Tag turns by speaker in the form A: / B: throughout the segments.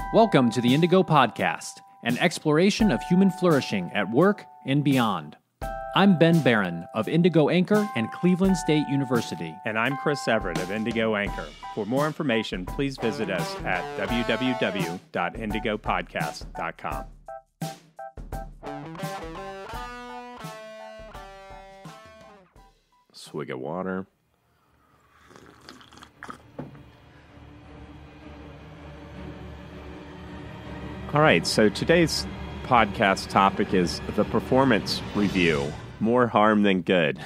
A: Welcome to the Indigo Podcast, an exploration of human flourishing at work and beyond. I'm Ben Barron of Indigo Anchor and Cleveland State University.
B: And I'm Chris Everett of Indigo Anchor. For more information, please visit us at www.indigopodcast.com.
C: Swig of water. All right, so today's podcast topic is the performance review. More harm than good.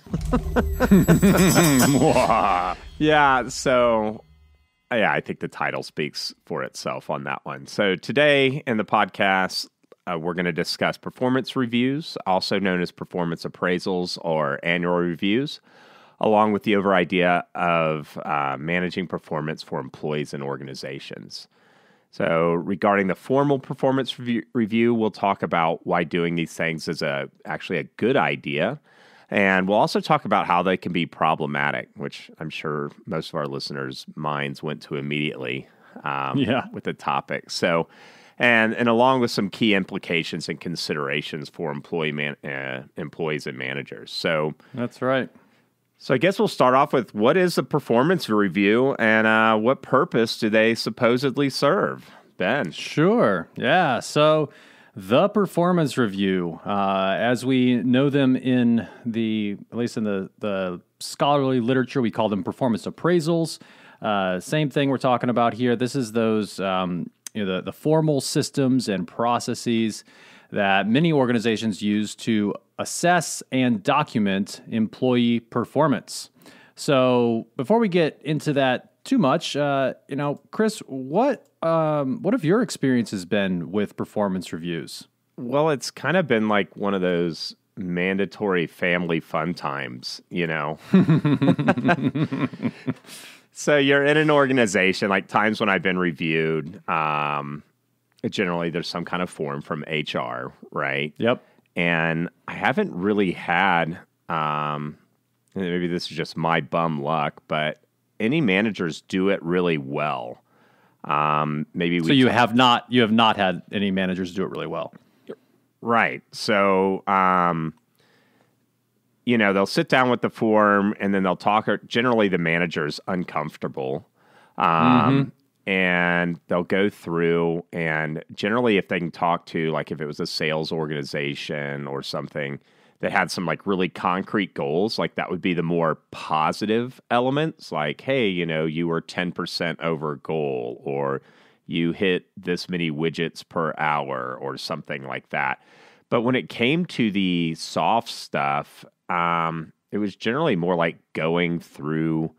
C: I think the title speaks for itself on that one. So today in the podcast, we're going to discuss performance reviews, also known as performance appraisals or annual reviews, along with the over idea of managing performance for employees and organizations. So regarding the formal performance review, we'll talk about why doing these things is actually a good idea. And we'll also talk about how they can be problematic, which I'm sure most of our listeners' minds went to immediately with the topic. So, and along with some key implications and considerations for employees and managers. So
A: That's right.
C: So I guess we'll start off with what is a performance review and what purpose do they supposedly serve? Ben.
A: Sure. Yeah. So the performance review, as we know them at least in the scholarly literature, we call them performance appraisals. Same thing we're talking about here. This is those, the formal systems and processes that many organizations use to assess and document employee performance. So before we get into that too much, Chris, what have your experiences been with performance reviews?
C: Well, it's kind of been like one of those mandatory family fun times, So you're in an organization, like times when I've been reviewed, generally there's some kind of form from HR, right?
A: Yep.
C: And I haven't really had, maybe this is just my bum luck, but any managers do it really well.
A: You have not had any managers do it really well.
C: Right. So, they'll sit down with the form and then they'll talk. Generally, the manager's uncomfortable. And they'll go through, and generally if they can talk to, like if it was a sales organization or something that had some like really concrete goals, like that would be the more positive elements, like, hey, you were 10% over goal, or you hit this many widgets per hour or something like that. But when it came to the soft stuff, it was generally more like going through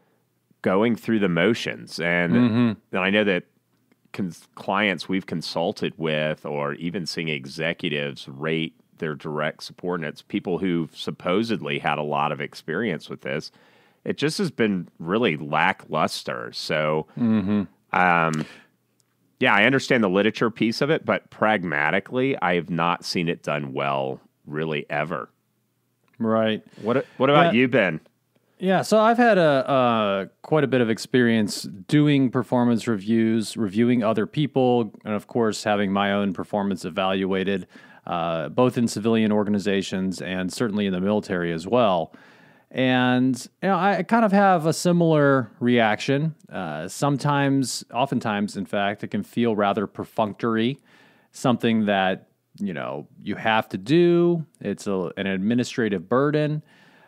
C: the motions. And I know that clients we've consulted with, or even seeing executives rate their direct subordinates, people who've supposedly had a lot of experience with this, it just has been really lackluster. So, I understand the literature piece of it, but pragmatically, I have not seen it done well really ever.
A: Right.
C: What about you, Ben?
A: Yeah, so I've had quite a bit of experience doing performance reviews, reviewing other people, and of course having my own performance evaluated, both in civilian organizations and certainly in the military as well. And I kind of have a similar reaction. Oftentimes, in fact, it can feel rather perfunctory, something that you have to do. It's an administrative burden.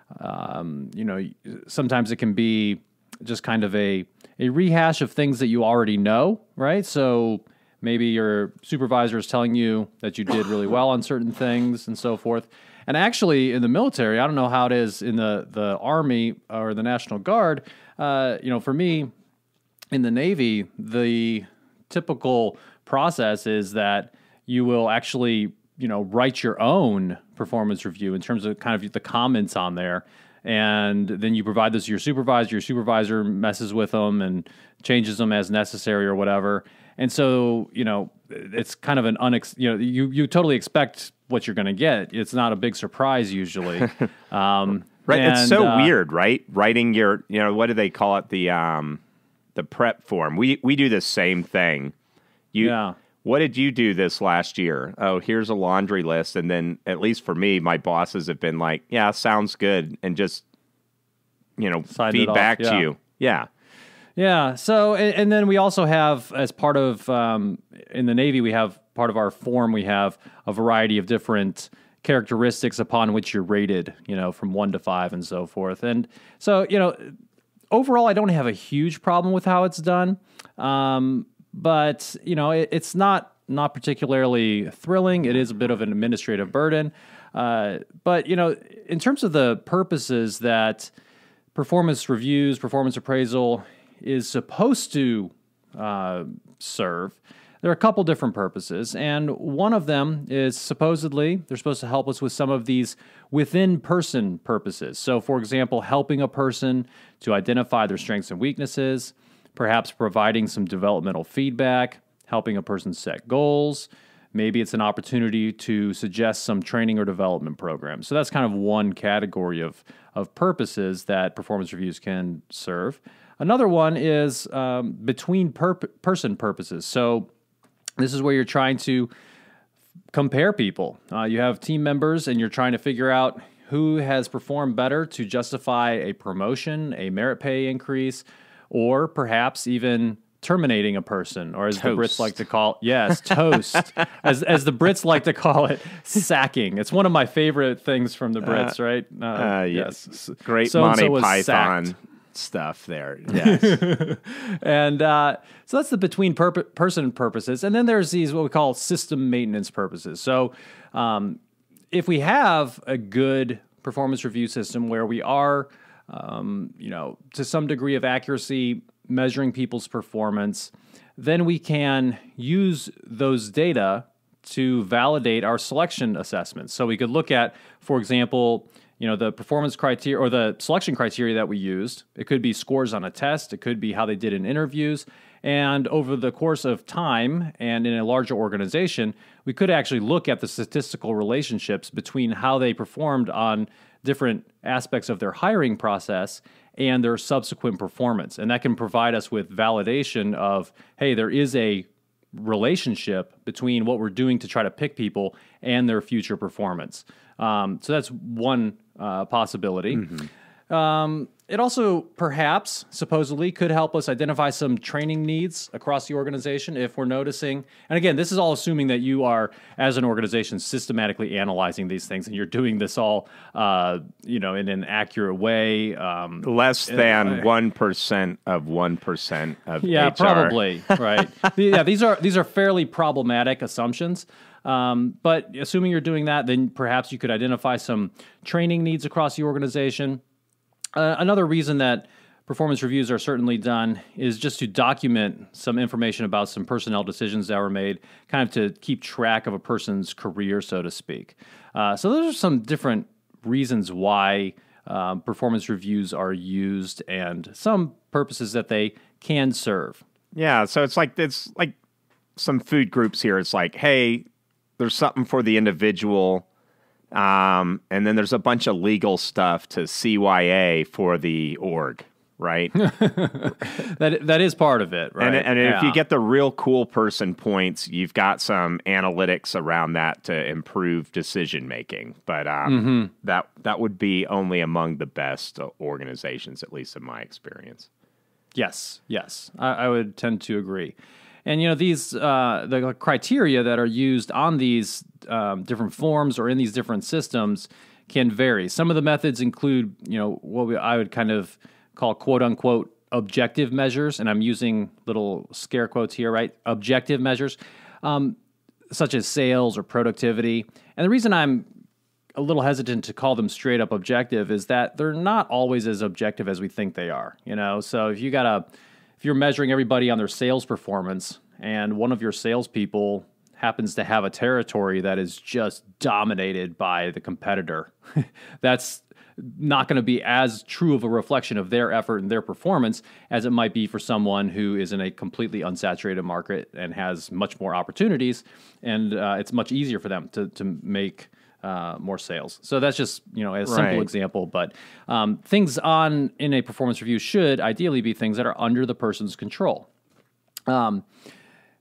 A: Sometimes it can be just kind of a rehash of things that you already know, right? So maybe your supervisor is telling you that you did really well on certain things and so forth. And actually in the military, I don't know how it is in the Army or the National Guard. For me in the Navy, the typical process is that you will actually write your own performance review in terms of kind of the comments on there. And then you provide this to your supervisor. Your supervisor messes with them and changes them as necessary or whatever. And so, it's kind of an you totally expect what you're going to get. It's not a big surprise usually.
C: Right. It's so weird, right? Writing your, what do they call it? The prep form. We do the same thing. What did you do this last year? Oh, here's a laundry list. And then, at least for me, my bosses have been like, yeah, sounds good. And just, feed back to you. Yeah.
A: Yeah. So, and then we also have, as part of, in the Navy, we have part of our form, we have a variety of different characteristics upon which you're rated, from 1 to 5 and so forth. And so, overall, I don't have a huge problem with how it's done. But, it's not particularly thrilling. It is a bit of an administrative burden. But, in terms of the purposes that performance reviews, performance appraisal is supposed to serve, there are a couple different purposes. And one of them is supposedly they're supposed to help us with some of these within-person purposes. So, for example, helping a person to identify their strengths and weaknesses, perhaps providing some developmental feedback, helping a person set goals. Maybe it's an opportunity to suggest some training or development programs. So that's kind of one category of purposes that performance reviews can serve. Another one is between person purposes. So this is where you're trying to compare people. You have team members and you're trying to figure out who has performed better to justify a promotion, a merit pay increase, or perhaps even terminating a person, or as the Brits like to call toast. as the Brits like to call it, sacking. It's one of my favorite things from the Brits, right?
C: Yes. Great Monty Python stuff there. Yes.
A: And so that's the between person purposes. And then there's these what we call system maintenance purposes. So if we have a good performance review system where we are to some degree of accuracy, measuring people's performance, then we can use those data to validate our selection assessments. So we could look at, for example, the performance criteria or the selection criteria that we used. It could be scores on a test. It could be how they did in interviews. And over the course of time and in a larger organization, we could actually look at the statistical relationships between how they performed on different aspects of their hiring process and their subsequent performance. And that can provide us with validation of, hey, there is a relationship between what we're doing to try to pick people and their future performance. So that's one possibility. Mm-hmm. It also perhaps, supposedly, could help us identify some training needs across the organization if we're noticing. And again, this is all assuming that you are, as an organization, systematically analyzing these things and you're doing this all, in an accurate way.
C: Less than 1% of 1% of
A: yeah,
C: HR.
A: Probably, right. Yeah, these are fairly problematic assumptions. But assuming you're doing that, then perhaps you could identify some training needs across the organization. Another reason that performance reviews are certainly done is just to document some information about some personnel decisions that were made, kind of to keep track of a person's career, so to speak. So those are some different reasons why performance reviews are used and some purposes that they can serve.
C: Yeah, so it's like some food groups here. It's like, hey, there's something for the individual. And then there's a bunch of legal stuff to CYA for the org, right?
A: That is part of it, right?
C: And if you get the real cool person points, you've got some analytics around that to improve decision making. But that would be only among the best organizations, at least in my experience.
A: Yes, I would tend to agree. And, these the criteria that are used on these different forms or in these different systems can vary. Some of the methods include, what I would kind of call quote unquote objective measures. And I'm using little scare quotes here, right? Objective measures, such as sales or productivity. And the reason I'm a little hesitant to call them straight up objective is that they're not always as objective as we think they are. So if you're measuring everybody on their sales performance and one of your salespeople happens to have a territory that is just dominated by the competitor, that's not going to be as true of a reflection of their effort and their performance as it might be for someone who is in a completely unsaturated market and has much more opportunities, and it's much easier for them to make more sales. So that's just, a simple example, but things in a performance review should ideally be things that are under the person's control.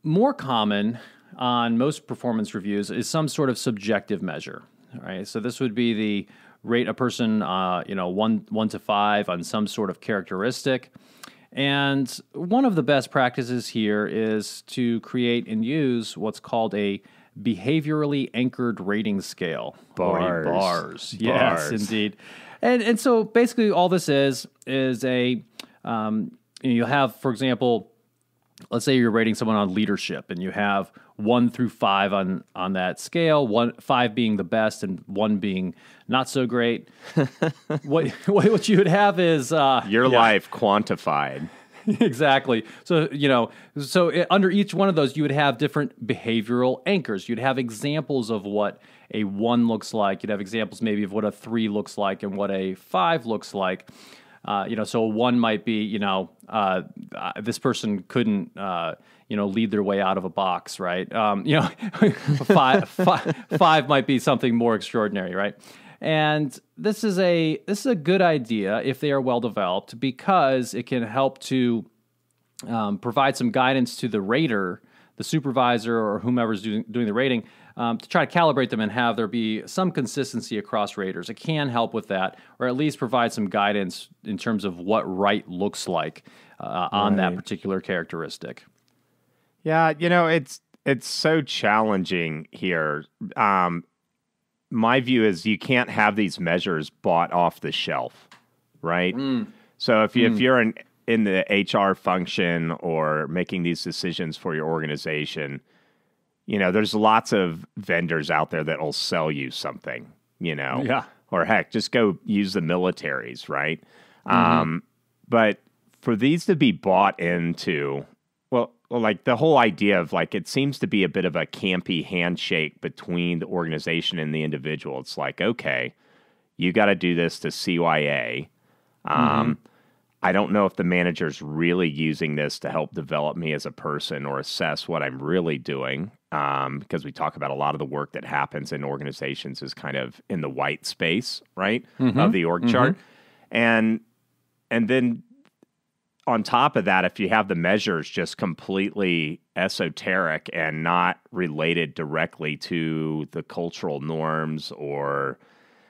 A: more common on most performance reviews is some sort of subjective measure. All right, so this would be the rate a person, 1 to 5 on some sort of characteristic. And one of the best practices here is to create and use what's called a behaviorally anchored rating scale.
C: Bars.
A: Or a bars. Yes, indeed. And so basically all this is a, you'll have, for example, let's say you're rating someone on leadership and you have 1 through 5 on that scale, 5 being the best and 1 being not so great. what you would have is
C: your life quantified.
A: Exactly. So, under each one of those, you would have different behavioral anchors. You'd have examples of what a 1 looks like. You'd have examples maybe of what a 3 looks like and what a 5 looks like. So a 1 might be, this person couldn't, lead their way out of a box, right? Five might be something more extraordinary, right? And this is a good idea if they are well developed because it can help to provide some guidance to the rater, the supervisor, or whomever's doing the rating, to try to calibrate them and have there be some consistency across raters. It can help with that, or at least provide some guidance in terms of what right looks like on that particular characteristic.
C: Yeah, it's so challenging here. My view is you can't have these measures bought off the shelf, right? So if you're in the HR function or making these decisions for your organization, there's lots of vendors out there that will sell you something,
A: Yeah.
C: or heck, just go use the militaries, right? But for these to be bought into, well, like the whole idea of it seems to be a bit of a campy handshake between the organization and the individual. It's like, okay, you got to do this to CYA. I don't know if the manager's really using this to help develop me as a person or assess what I'm really doing. Because we talk about a lot of the work that happens in organizations is kind of in the white space, right, of the org chart. And then on top of that, if you have the measures just completely esoteric and not related directly to the cultural norms or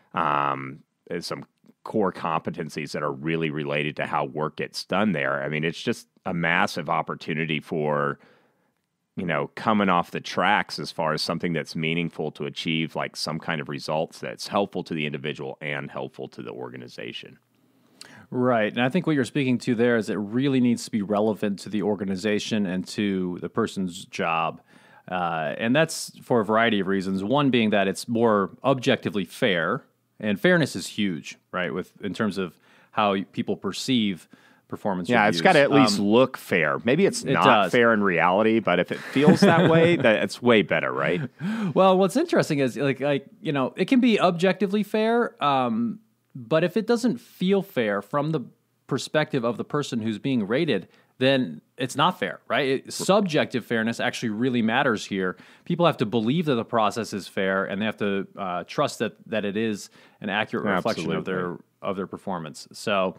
C: some core competencies that are really related to how work gets done there, I mean, it's just a massive opportunity for, coming off the tracks as far as something that's meaningful to achieve some kind of results that's helpful to the individual and helpful to the organization.
A: Right. And I think what you're speaking to there is it really needs to be relevant to the organization and to the person's job. And that's for a variety of reasons. One being that it's more objectively fair, and fairness is huge, right, in terms of how people perceive performance reviews.
C: It's got to at least look fair. Maybe it's not fair in reality, but if it feels that way, it's way better, right?
A: Well, what's interesting is it can be objectively fair, but if it doesn't feel fair from the perspective of the person who's being rated, then it's not fair, right? Subjective fairness actually really matters here. People have to believe that the process is fair, and they have to trust that it is an accurate reflection of their performance. So,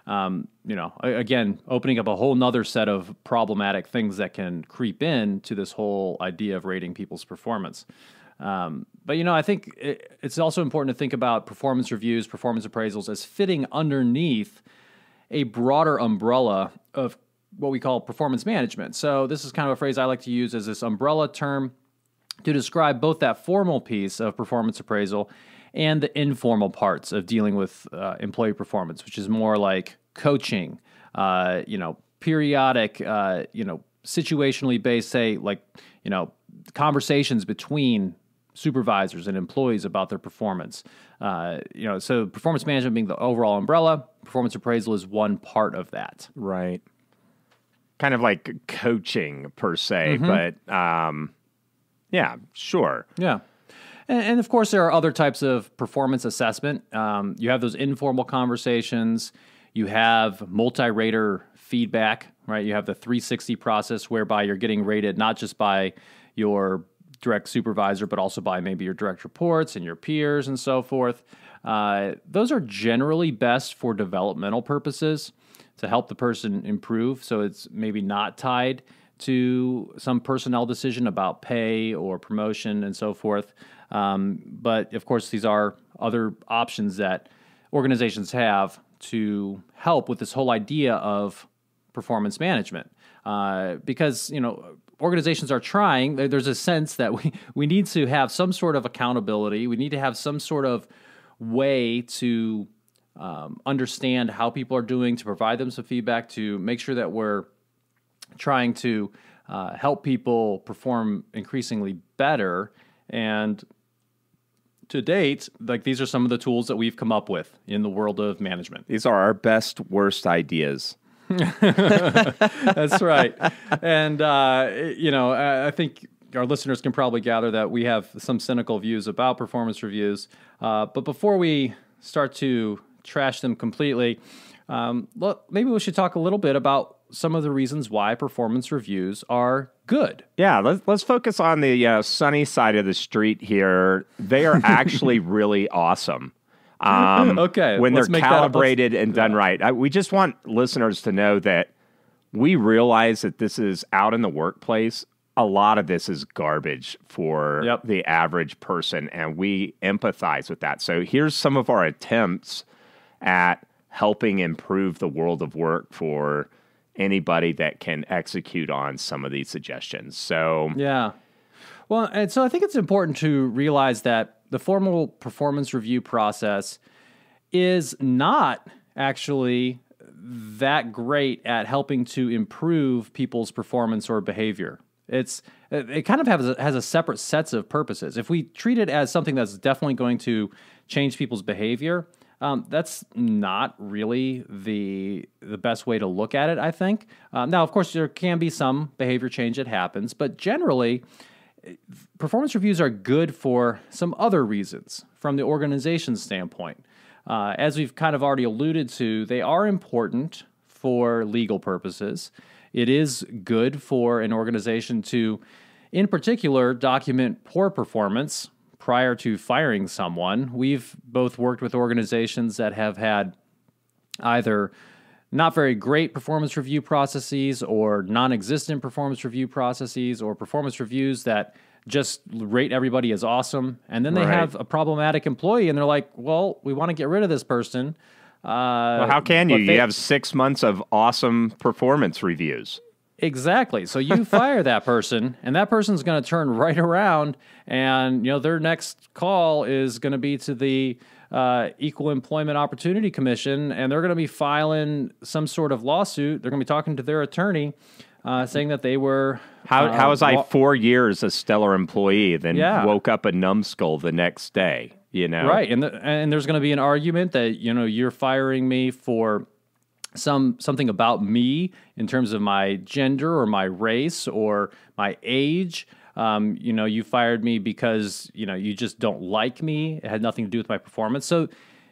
A: again, opening up a whole nother set of problematic things that can creep in to this whole idea of rating people's performance. But I think it's also important to think about performance reviews, performance appraisals as fitting underneath a broader umbrella of what we call performance management. So this is kind of a phrase I like to use as this umbrella term to describe both that formal piece of performance appraisal and the informal parts of dealing with employee performance, which is more like coaching, periodic, situationally based, say, conversations between supervisors and employees about their performance. So performance management being the overall umbrella, performance appraisal is one part of that.
C: Right. Kind of like coaching per se, but yeah, sure.
A: Yeah. And of course, there are other types of performance assessment. You have those informal conversations. You have multi-rater feedback, right? You have the 360 process whereby you're getting rated not just by your direct supervisor, but also by maybe your direct reports and your peers and so forth. Those are generally best for developmental purposes to help the person improve. So it's maybe not tied to some personnel decision about pay or promotion and so forth. But of course, these are other options that organizations have to help with this whole idea of performance management. Because, organizations are trying, there's a sense that we need to have some sort of accountability. We need to have some sort of way to understand how people are doing, to provide them some feedback, to make sure that we're trying to help people perform increasingly better. And to date, these are some of the tools that we've come up with in the world of management.
C: These are our best, worst ideas.
A: That's right. And, I think our listeners can probably gather that we have some cynical views about performance reviews. But before we start to trash them completely, maybe we should talk a little bit about some of the reasons why performance reviews are good.
C: Yeah, let's focus on the sunny side of the street here. They are actually really awesome.
A: Okay,
C: when they're calibrated and done right. We just want listeners to know that we realize that this is out in the workplace. A lot of this is garbage for the average person, and we empathize with that. So here's some of our attempts at helping improve the world of work for anybody that can execute on some of these suggestions. So
A: yeah. Well, and so I think it's important to realize that the formal performance review process is not actually that great at helping to improve people's performance or behavior. It kind of has a separate sets of purposes. If we treat it as something that's definitely going to change people's behavior, that's not really the best way to look at it, I think. Now, of course, there can be some behavior change that happens, but generally, performance reviews are good for some other reasons from the organization's standpoint. As we've kind of already alluded to, they are important for legal purposes. It is good for an organization to, in particular, document poor performance prior to firing someone. We've both worked with organizations that have had either not very great performance review processes or non-existent performance review processes or performance reviews that just rate everybody as awesome. And then they have a problematic employee and they're like, well, we want to get rid of this person.
C: Well, how can you? You have 6 months of awesome performance reviews.
A: Exactly. So you fire that person, and that person's going to turn right around, and their next call is going to be to the Equal Employment Opportunity Commission, and they're going to be filing some sort of lawsuit. They're going to be talking to their attorney, saying that they were
C: how was I 4 years a stellar employee, then woke up a numbskull the next day.
A: Right, and there's going to be an argument that you're firing me for something about me in terms of my gender or my race or my age. You fired me because you just don't like me. It had nothing to do with my performance. So,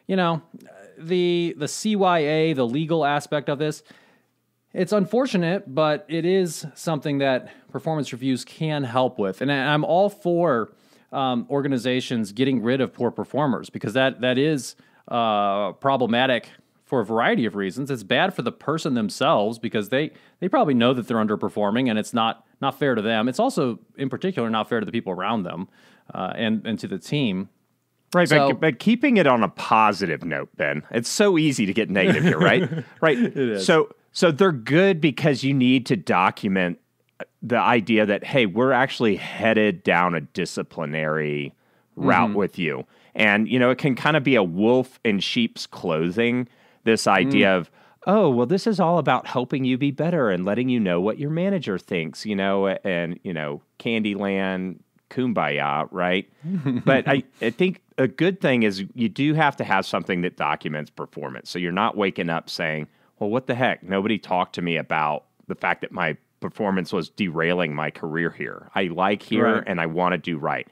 A: the CYA, the legal aspect of this, it's unfortunate, but it is something that performance reviews can help with. And I'm all for organizations getting rid of poor performers because that is problematic for a variety of reasons. It's bad for the person themselves because they probably know that they're underperforming and it's not fair to them. It's also, in particular, not fair to the people around them and to the team.
C: Right, so, but keeping it on a positive note, Ben, it's so easy to get negative here, right? Right.
A: It is.
C: So they're good because you need to document the idea that, hey, we're actually headed down a disciplinary route with you. And, it can kind of be a wolf in sheep's clothing, this idea of, oh, well, this is all about helping you be better and letting you know what your manager thinks, and, Candyland, kumbaya, right? But I think a good thing is you do have to have something that documents performance. So you're not waking up saying, well, what the heck? Nobody talked to me about the fact that my performance was derailing my career here. I like here and I want to do right.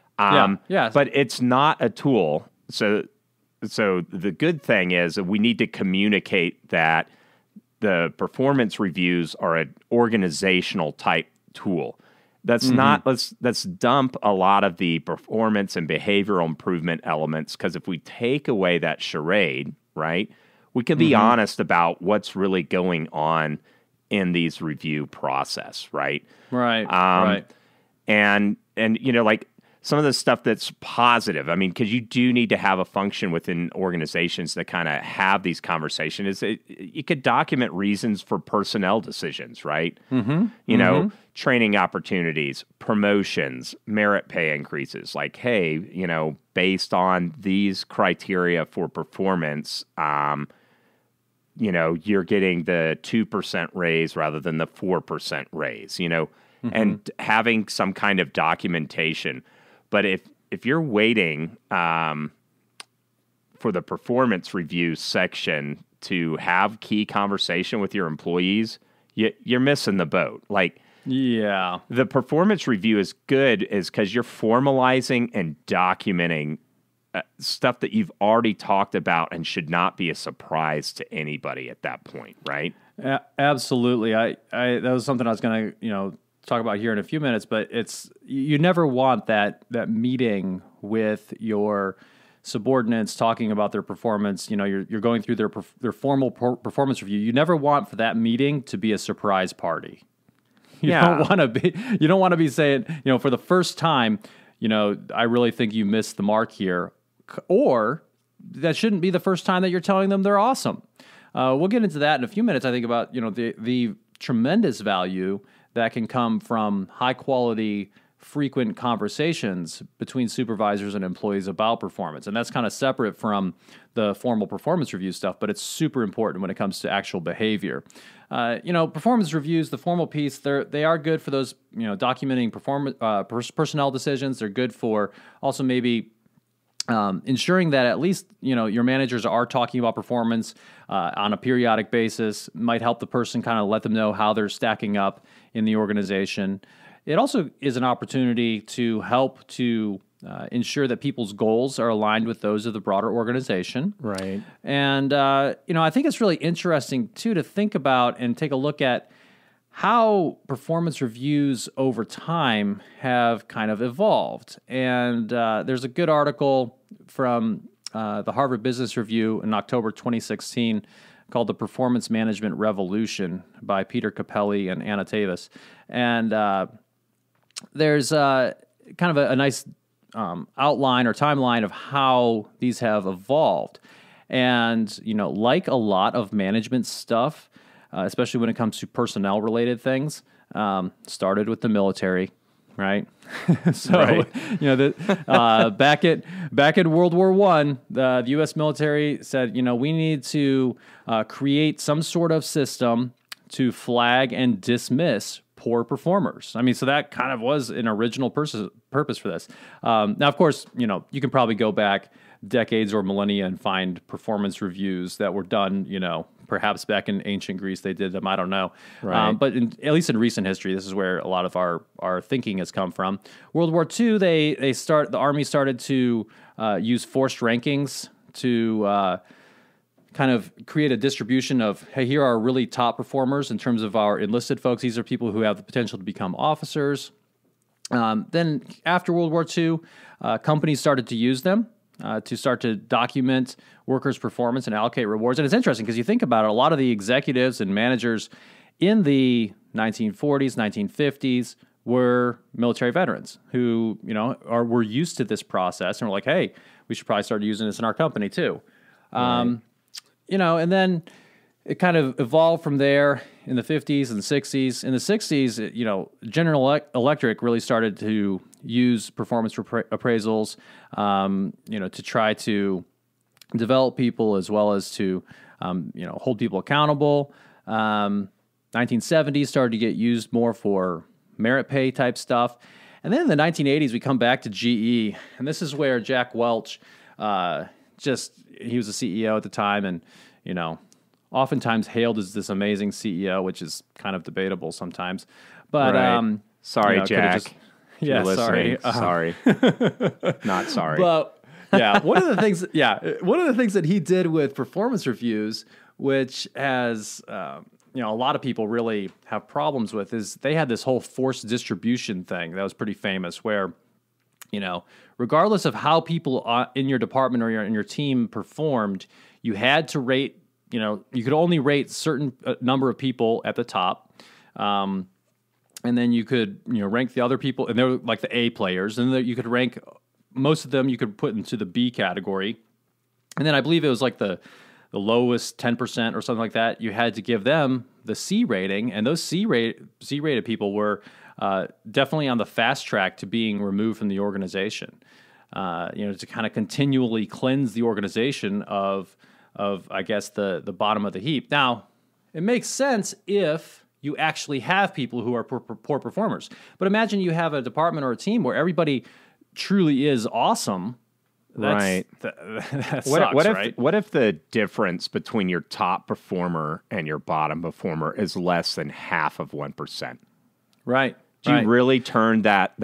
C: But it's not a tool. So the good thing is that we need to communicate that the performance reviews are an organizational type tool. That's not, let's dump a lot of the performance and behavioral improvement elements, because if we take away that charade, right, we can be honest about what's really going on in these review process, right?
A: Right. Right.
C: And like some of the stuff that's positive, I mean, because you do need to have a function within organizations that kind of have these conversations. You could document reasons for personnel decisions, right? Mm-hmm. Training opportunities, promotions, merit pay increases. Like, hey, based on these criteria for performance, you're getting the 2% raise rather than the 4% raise, and having some kind of documentation. But if you're waiting for the performance review section to have key conversation with your employees, you're missing the boat. Like,
A: yeah,
C: the performance review is good is because you're formalizing and documenting stuff that you've already talked about and should not be a surprise to anybody at that point, right?
A: Absolutely. I that was something I was going to, talk about here in a few minutes, but you never want that meeting with your subordinates talking about their performance. You're going through their formal performance review. You never want for that meeting to be a surprise party. You don't want to be saying, for the first time, I really think you missed the mark here, or that shouldn't be the first time that you're telling them they're awesome. We'll get into that in a few minutes. I think about, the tremendous value that can come from high quality, frequent conversations between supervisors and employees about performance. And that's kind of separate from the formal performance review stuff, but it's super important when it comes to actual behavior. Performance reviews, the formal piece, they are good for those, documenting personnel decisions. They're good for also maybe ensuring that at least, your managers are talking about performance on a periodic basis. Might help the person kind of let them know how they're stacking up in the organization. It also is an opportunity to help to ensure that people's goals are aligned with those of the broader organization.
B: Right.
A: And, I think it's really interesting, too, to think about and take a look at how performance reviews over time have kind of evolved. And there's a good article from the Harvard Business Review in October 2016 called The Performance Management Revolution by Peter Capelli and Anna Tavis. And there's kind of a nice outline or timeline of how these have evolved. And, like a lot of management stuff, especially when it comes to personnel-related things, started with the military, right? So,
B: Right.
A: back in World War I, the U.S. military said, we need to create some sort of system to flag and dismiss poor performers. I mean, so that kind of was an original purpose for this. Now, of course, you can probably go back decades or millennia and find performance reviews that were done, perhaps back in ancient Greece they did them. I don't know.
B: Right.
A: But at least in recent history, this is where a lot of our thinking has come from. World War II, the Army started to use forced rankings to kind of create a distribution of, hey, here are really top performers in terms of our enlisted folks. These are people who have the potential to become officers. Then after World War II, companies started to use them to start to document workers' performance and allocate rewards. And it's interesting because you think about it, a lot of the executives and managers in the 1940s, 1950s were military veterans who, were used to this process and were like, hey, we should probably start using this in our company too. Right. And then it kind of evolved from there in the 50s and 60s. In the 60s, General Electric really started to use performance appraisals, to try to develop people as well as to, hold people accountable. 1970s started to get used more for merit pay type stuff. And then in the 1980s, we come back to GE, and this is where Jack Welch, he was a CEO at the time, and, oftentimes hailed as this amazing CEO, which is kind of debatable sometimes. But,
C: right. Sorry, Jack.
A: Yeah,
C: sorry. Sorry. Not sorry.
A: But yeah, one of the things that he did with performance reviews, which has a lot of people really have problems with, is they had this whole forced distribution thing that was pretty famous, where regardless of how people in your department or in your team performed, you had to rate you could only rate certain number of people at the top. And then you could, rank the other people, and they're like the A players, and then you could rank most of them. You could put into the B category, and then I believe it was like the lowest 10% or something like that. You had to give them the C rating, and those C rated people were definitely on the fast track to being removed from the organization. To kind of continually cleanse the organization of I guess the bottom of the heap. Now, it makes sense if you actually have people who are poor performers. But imagine you have a department or a team where everybody truly is awesome.
C: Right.
A: That sucks, right?
C: What if the difference between your top performer and your bottom performer is less than half of 1%?
A: Right.
C: Do you really turn that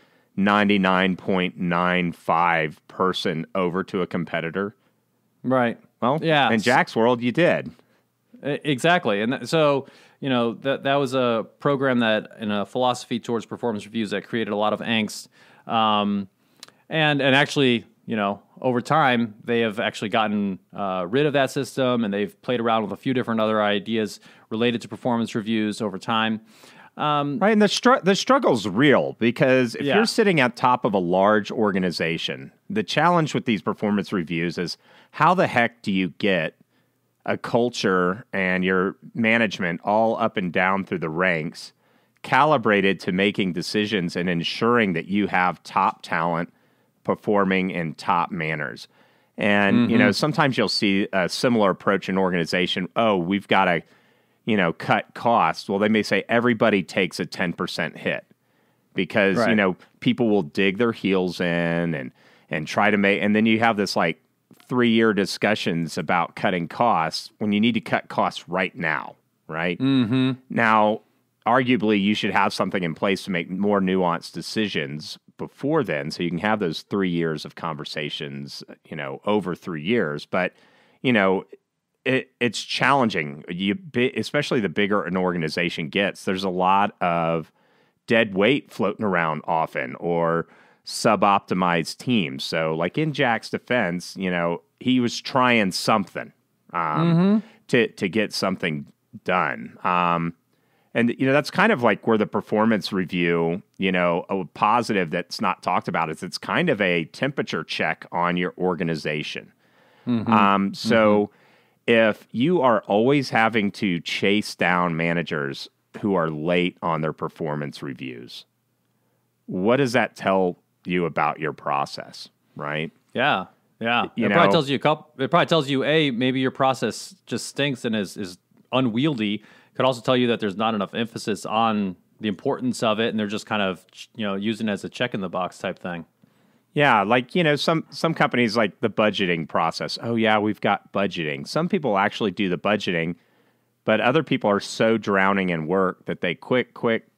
C: 99.95 person over to a competitor?
A: Right.
C: Well,
A: yeah.
C: In Jack's world, you did.
A: Exactly. And so, that was a program that, in a philosophy towards performance reviews, that created a lot of angst. And actually, over time, they have actually gotten rid of that system, and they've played around with a few different other ideas related to performance reviews over time.
C: Right, and the struggle's real, because if you're sitting at top of a large organization, the challenge with these performance reviews is how the heck do you get a culture and your management all up and down through the ranks calibrated to making decisions and ensuring that you have top talent performing in top manners. And, sometimes you'll see a similar approach in organization. Oh, we've got to, cut costs. Well, they may say everybody takes a 10% hit because, people will dig their heels in and try to make, and then you have this 3-year discussions about cutting costs when you need to cut costs right now, right? Mm-hmm. Now, arguably, you should have something in place to make more nuanced decisions before then, so you can have those 3 years of conversations, over 3 years. But, it's challenging. Especially the bigger an organization gets, there's a lot of dead weight floating around often, or sub-optimized teams. So, in Jack's defense, he was trying something to get something done. And, that's kind of where the performance review, a positive that's not talked about is it's kind of a temperature check on your organization. So if you are always having to chase down managers who are late on their performance reviews, what does that tell you about your process, right?
A: Yeah. It probably tells you maybe your process just stinks and is unwieldy. Could also tell you that there's not enough emphasis on the importance of it, and they're just kind of using it as a check in the box type thing.
C: Yeah, some companies like the budgeting process. Oh yeah, we've got budgeting. Some people actually do the budgeting, but other people are so drowning in work that they quick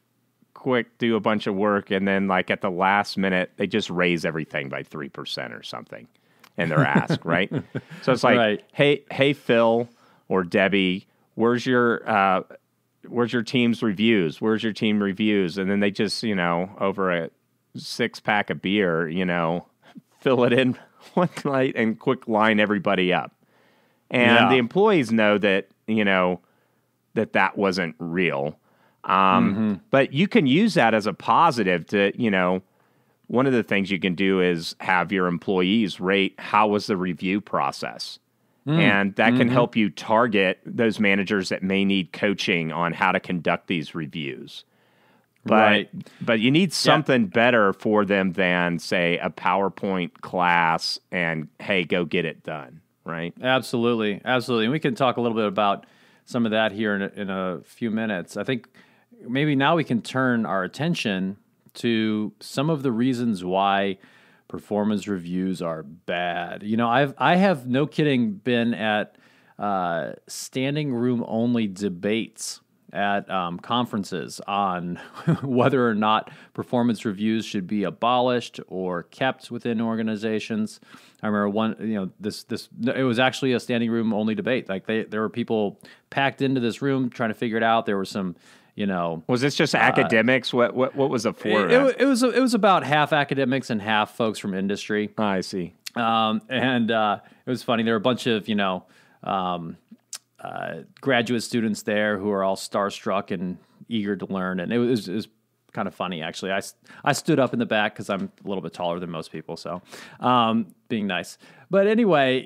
C: do a bunch of work, and then at the last minute they just raise everything by 3% or something in their ask, right? So it's
A: right.
C: hey Phil or Debbie, where's your team's reviews? Where's your team reviews? And then they just, over a 6-pack of beer, fill it in one night and quick line everybody up. And the employees know that, that wasn't real. But you can use that as a positive to, one of the things you can do is have your employees rate how was the review process. And that can help you target those managers that may need coaching on how to conduct these reviews. But you need something better for them than, say, a PowerPoint class and, hey, go get it done, right?
A: Absolutely. And we can talk a little bit about some of that here in a few minutes. I think maybe now we can turn our attention to some of the reasons why performance reviews are bad. I have, no kidding, been at standing room only debates at conferences on whether or not performance reviews should be abolished or kept within organizations. I remember one, it was actually a standing room only debate. There were people packed into this room trying to figure it out. There were some,
C: Was this just academics? What was the for?
A: It was about half academics and half folks from industry.
C: I see.
A: And it was funny. There were a bunch of, graduate students there who are all starstruck and eager to learn, and it was kind of funny, actually. I stood up in the back because I'm a little bit taller than most people, so being nice. But anyway,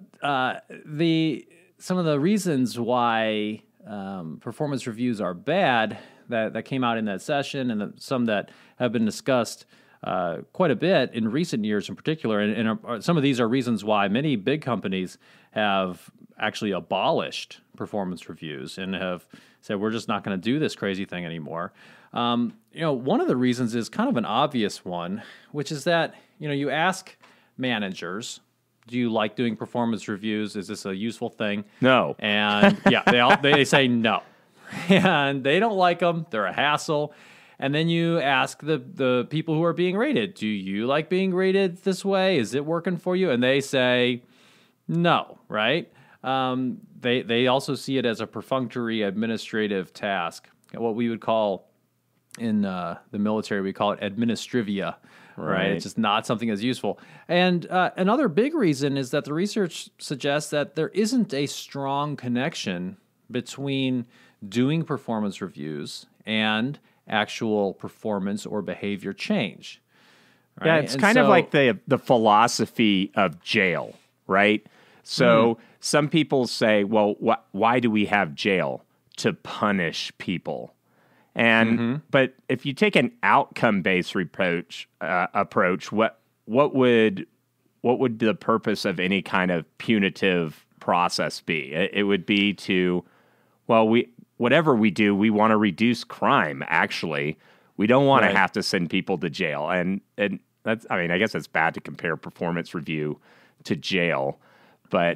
A: some of the reasons why performance reviews are bad that came out in that session, and some that have been discussed quite a bit in recent years in particular, and some of these are reasons why many big companies have actually abolished performance reviews and have said, we're just not going to do this crazy thing anymore. One of the reasons is kind of an obvious one, which is that, you ask managers, do you like doing performance reviews? Is this a useful thing?
C: No.
A: And yeah, they say no. And they don't like them. They're a hassle. And then you ask the people who are being rated, do you like being rated this way? Is it working for you? And they say no, right? They also see it as a perfunctory administrative task, what we would call in the military, we call it administrivia, right? It's just not something that's useful. And another big reason is that the research suggests that there isn't a strong connection between doing performance reviews and actual performance or behavior change. Right?
C: Yeah, it's kind of like the philosophy of jail, right? So some people say, well, why do we have jail? To punish people. And but if you take an outcome-based approach, what would the purpose of any kind of punitive process be? It would be to, whatever we do, we want to reduce crime. Actually, we don't want to have to send people to jail, and that's, I guess it's bad to compare performance review to jail. But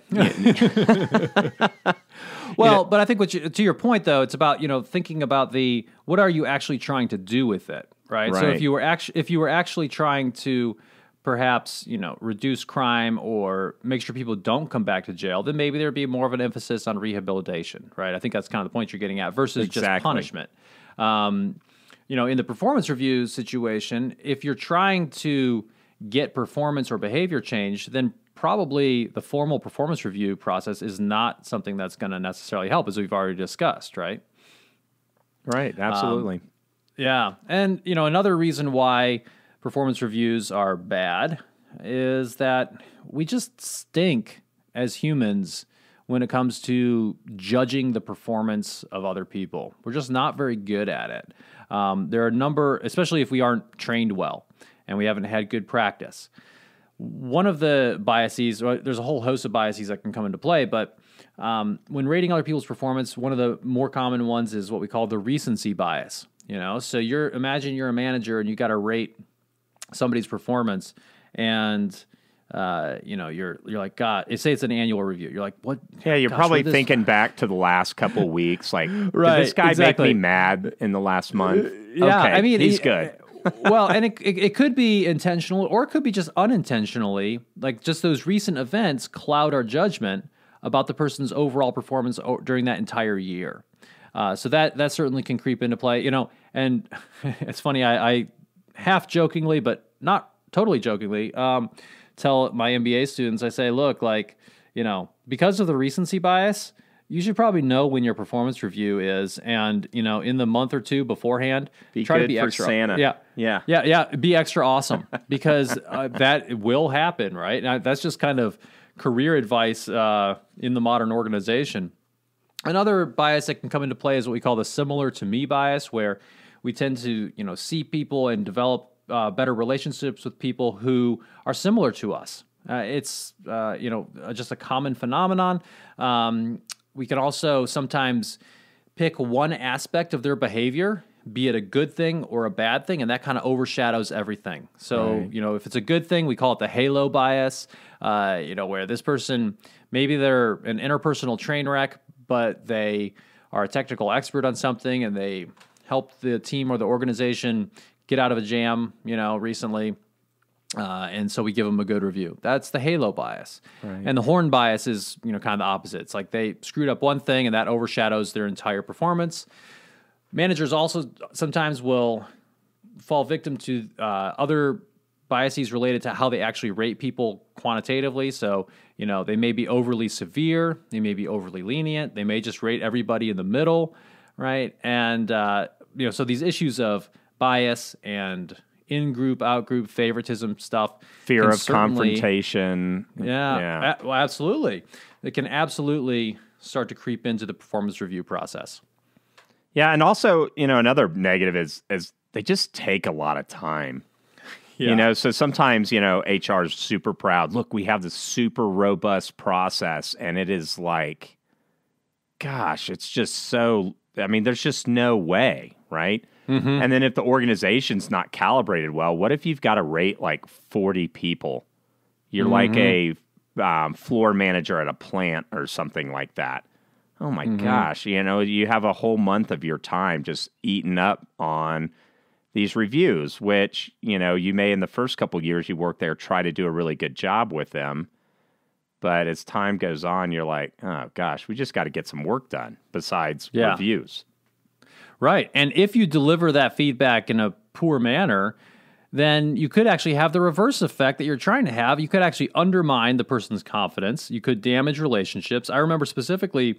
A: but I think to your point though, it's about thinking about what are you actually trying to do with it, right? So if you were actually trying to perhaps reduce crime or make sure people don't come back to jail, then maybe there'd be more of an emphasis on rehabilitation, right? I think that's kind of the point you're getting at versus just punishment. In the performance review situation, if you're trying to get performance or behavior change, then probably the formal performance review process is not something that's going to necessarily help, as we've already discussed, right?
C: Right, absolutely.
A: Yeah, and another reason why performance reviews are bad is that we just stink as humans when it comes to judging the performance of other people. We're just not very good at it. There are a number, especially if we aren't trained well and we haven't had good practice. One of the biases, there's a whole host of biases that can come into play, but when rating other people's performance, one of the more common ones is what we call the recency bias. So imagine you're a manager and you got to rate somebody's performance, and you're like, God, say it's an annual review. You're like, what?
C: Yeah, you're probably thinking back to the last couple of weeks, like, did this guy make me mad in the last month?
A: Yeah,
C: okay, he's good.
A: Well, and it could be intentional, or it could be just unintentionally. Like, just those recent events cloud our judgment about the person's overall performance during that entire year. So that certainly can creep into play. And it's funny, I half jokingly, but not totally jokingly, tell my MBA students, I say, look, because of the recency bias, you should probably know when your performance review is, and in the month or two beforehand, try to be extra.
C: Santa.
A: Yeah. Be extra awesome, because that will happen, right? And that's just kind of career advice in the modern organization. Another bias that can come into play is what we call the similar to me bias, where we tend to see people and develop better relationships with people who are similar to us. It's just a common phenomenon. We can also sometimes pick one aspect of their behavior, be it a good thing or a bad thing, and that kind of overshadows everything. So, if it's a good thing, we call it the halo bias, where this person, maybe they're an interpersonal train wreck, but they are a technical expert on something, and they helped the team or the organization get out of a jam, recently. And so we give them a good review. That's the halo bias. Right. And the horn bias is, kind of the opposite. It's like they screwed up one thing and that overshadows their entire performance. Managers also sometimes will fall victim to other biases related to how they actually rate people quantitatively. So, they may be overly severe, they may be overly lenient, they may just rate everybody in the middle, right? And, so these issues of bias and in-group, out-group favoritism stuff.
C: Fear of confrontation.
A: Yeah. Well, absolutely. It can absolutely start to creep into the performance review process.
C: Yeah, and also, another negative is they just take a lot of time.
A: Yeah.
C: So sometimes, HR is super proud. Look, we have this super robust process, and it is like, gosh, it's just so, there's just no way, right? Mm-hmm. And then if the organization's not calibrated well, what if you've got to rate like 40 people? You're like a floor manager at a plant or something like that. Oh my gosh, you have a whole month of your time just eaten up on these reviews, which, you may in the first couple of years you work there try to do a really good job with them. But as time goes on, you're like, oh gosh, we just got to get some work done besides reviews.
A: Right. And if you deliver that feedback in a poor manner, then you could actually have the reverse effect that you're trying to have. You could actually undermine the person's confidence. You could damage relationships. I remember specifically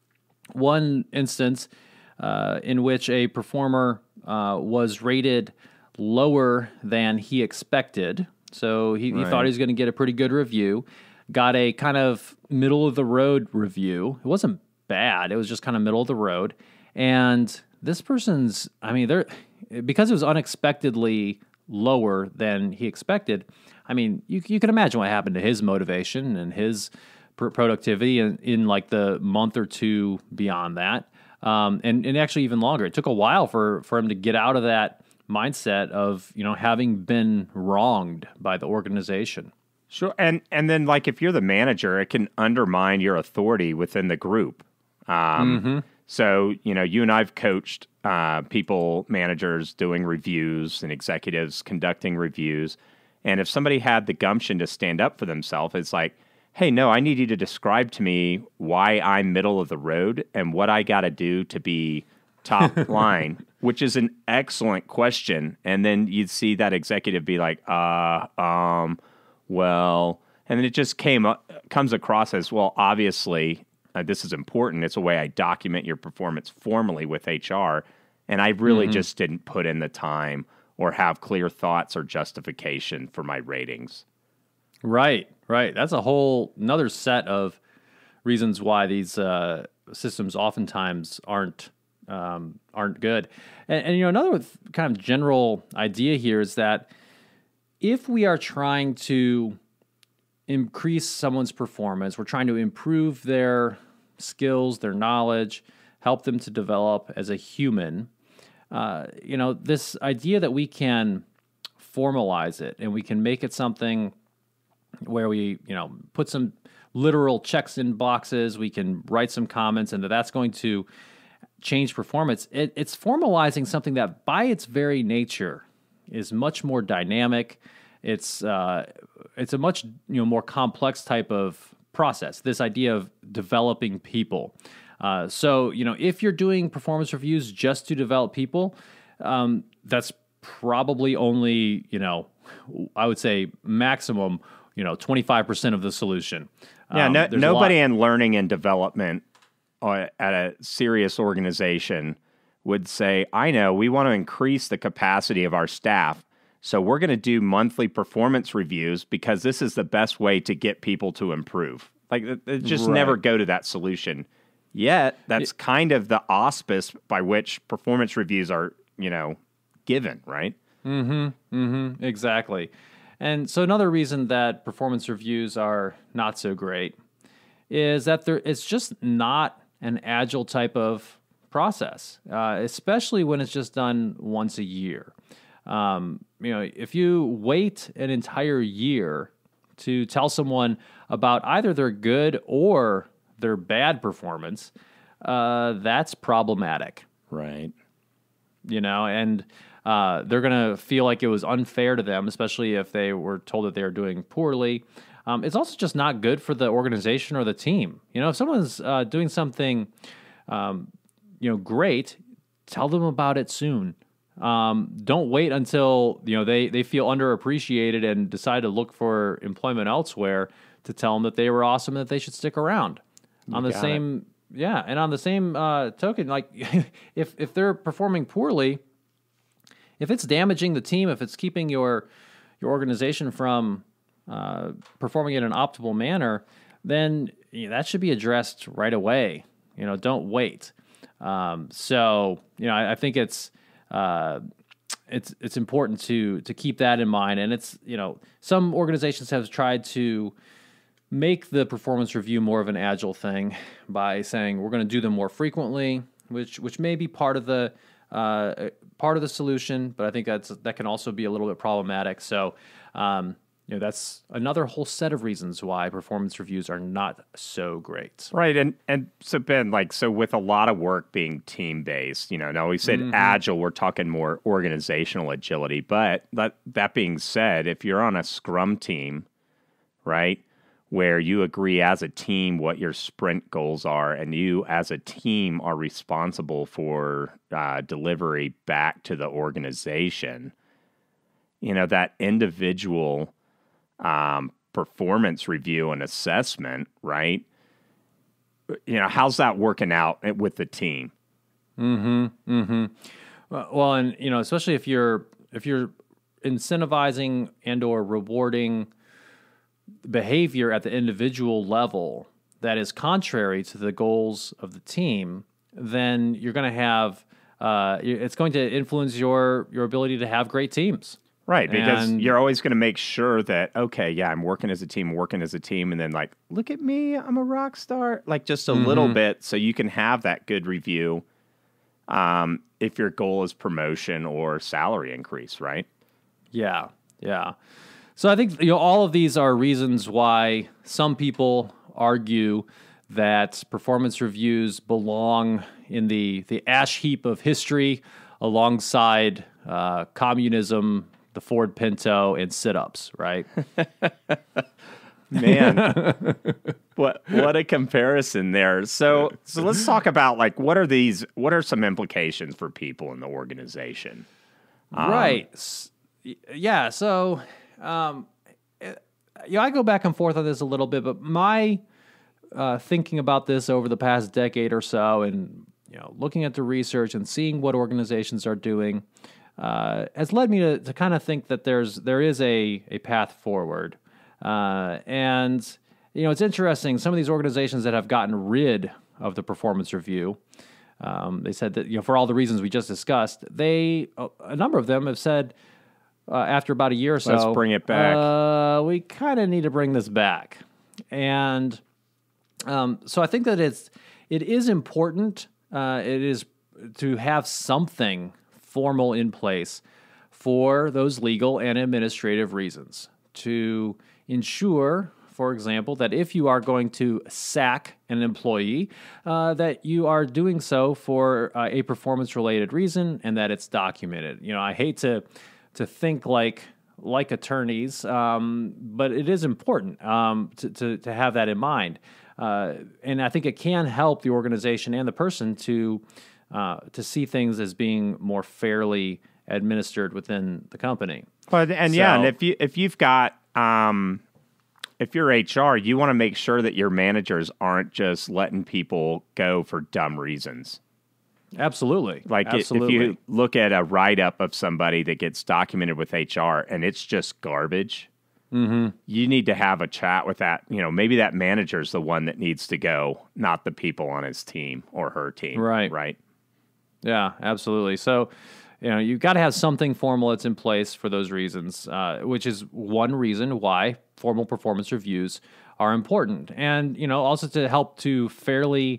A: one instance in which a performer was rated lower than he expected. So he thought he was going to get a pretty good review, got a kind of middle-of-the-road review. It wasn't bad. It was just kind of middle of the road. And this person's, because it was unexpectedly lower than he expected, you can imagine what happened to his motivation and his productivity in like the month or two beyond that. And actually even longer. It took a while for him to get out of that mindset of, having been wronged by the organization.
C: Sure. And then like if you're the manager, it can undermine your authority within the group. So, you and I've coached people, managers doing reviews and executives conducting reviews. And if somebody had the gumption to stand up for themselves, it's like, hey, no, I need you to describe to me why I'm middle of the road and what I got to do to be top line, which is an excellent question. And then you'd see that executive be like, well, and then it just comes across as, well, obviously, this is important. It's a way I document your performance formally with HR. And I really just didn't put in the time or have clear thoughts or justification for my ratings.
A: Right. That's a whole another set of reasons why these systems oftentimes aren't good. And another kind of general idea here is that if we are trying to increase someone's performance, we're trying to improve their skills, their knowledge, help them to develop as a human, this idea that we can formalize it and we can make it something where we, put some literal checks in boxes, we can write some comments, and that's going to change performance. It's formalizing something that by its very nature is much more dynamic. It's a much more complex type of process. This idea of developing people. So if you're doing performance reviews just to develop people, that's probably only I would say maximum 25% of the solution.
C: Yeah, nobody in learning and development at a serious organization would say, I know, we want to increase the capacity of our staff, so we're going to do monthly performance reviews because this is the best way to get people to improve. Like, they just never go to that solution. Yet, that's kind of the auspice by which performance reviews are, given, right?
A: Exactly. And so another reason that performance reviews are not so great is that it's just not an agile type of process, especially when it's just done once a year. If you wait an entire year to tell someone about either their good or their bad performance, that's problematic.
C: Right.
A: And they're going to feel like it was unfair to them, especially if they were told that they were doing poorly. It's also just not good for the organization or the team. If someone's doing something, great, tell them about it soon. Don't wait until they feel underappreciated and decide to look for employment elsewhere to tell them that they were awesome and that they should stick around. On the same token, like if they're performing poorly, if it's damaging the team, if it's keeping your organization from performing in an optimal manner, then that should be addressed right away. Don't wait. I think it's important to keep that in mind. And it's some organizations have tried to make the performance review more of an agile thing by saying we're going to do them more frequently, which may be part of the solution, but I think that can also be a little bit problematic. So, that's another whole set of reasons why performance reviews are not so great.
C: Right. And so Ben, so with a lot of work being team-based, now we said agile, we're talking more organizational agility, but that being said, if you're on a Scrum team, right, where you agree as a team what your sprint goals are, and you as a team are responsible for delivery back to the organization, that individual performance review and assessment, right? How's that working out with the team?
A: Well, and especially if you're incentivizing and or rewarding behavior at the individual level that is contrary to the goals of the team, then you're going to have it's going to influence your ability to have great teams.
C: Right, because you're always going to make sure that, okay, yeah, I'm working as a team, and then look at me, I'm a rock star, just a little bit, so you can have that good review if your goal is promotion or salary increase, right?
A: Yeah. So I think all of these are reasons why some people argue that performance reviews belong in the ash heap of history alongside communism, the Ford Pinto, and sit-ups, right?
C: Man, what a comparison there. So let's talk about what are some implications for people in the organization?
A: Right. Yeah. So, I go back and forth on this a little bit, but my thinking about this over the past decade or so, and looking at the research and seeing what organizations are doing, has led me to kind of think that there is a path forward. And it's interesting. Some of these organizations that have gotten rid of the performance review, they said that for all the reasons we just discussed, a number of them have said after about a year or so,
C: let's bring it back.
A: We kind of need to bring this back. And so I think that it is important. It is to have something formal in place for those legal and administrative reasons to ensure, for example, that if you are going to sack an employee, that you are doing so for a performance-related reason and that it's documented. I hate to think like attorneys, but it is important to have that in mind. And I think it can help the organization and the person to see things as being more fairly administered within the company.
C: But and if you've got if you're HR, you want to make sure that your managers aren't just letting people go for dumb reasons.
A: Absolutely.
C: If you look at a write-up of somebody that gets documented with HR and it's just garbage, you need to have a chat with that. Maybe that manager's the one that needs to go, not the people on his team or her team.
A: Right. Yeah, absolutely. So, you've got to have something formal that's in place for those reasons, which is one reason why formal performance reviews are important. And, also to help to fairly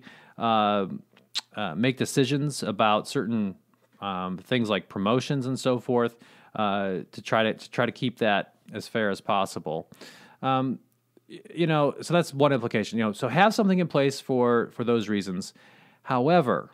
A: make decisions about certain things like promotions and so forth, to try to keep that as fair as possible. So that's one implication. So have something in place for those reasons. However,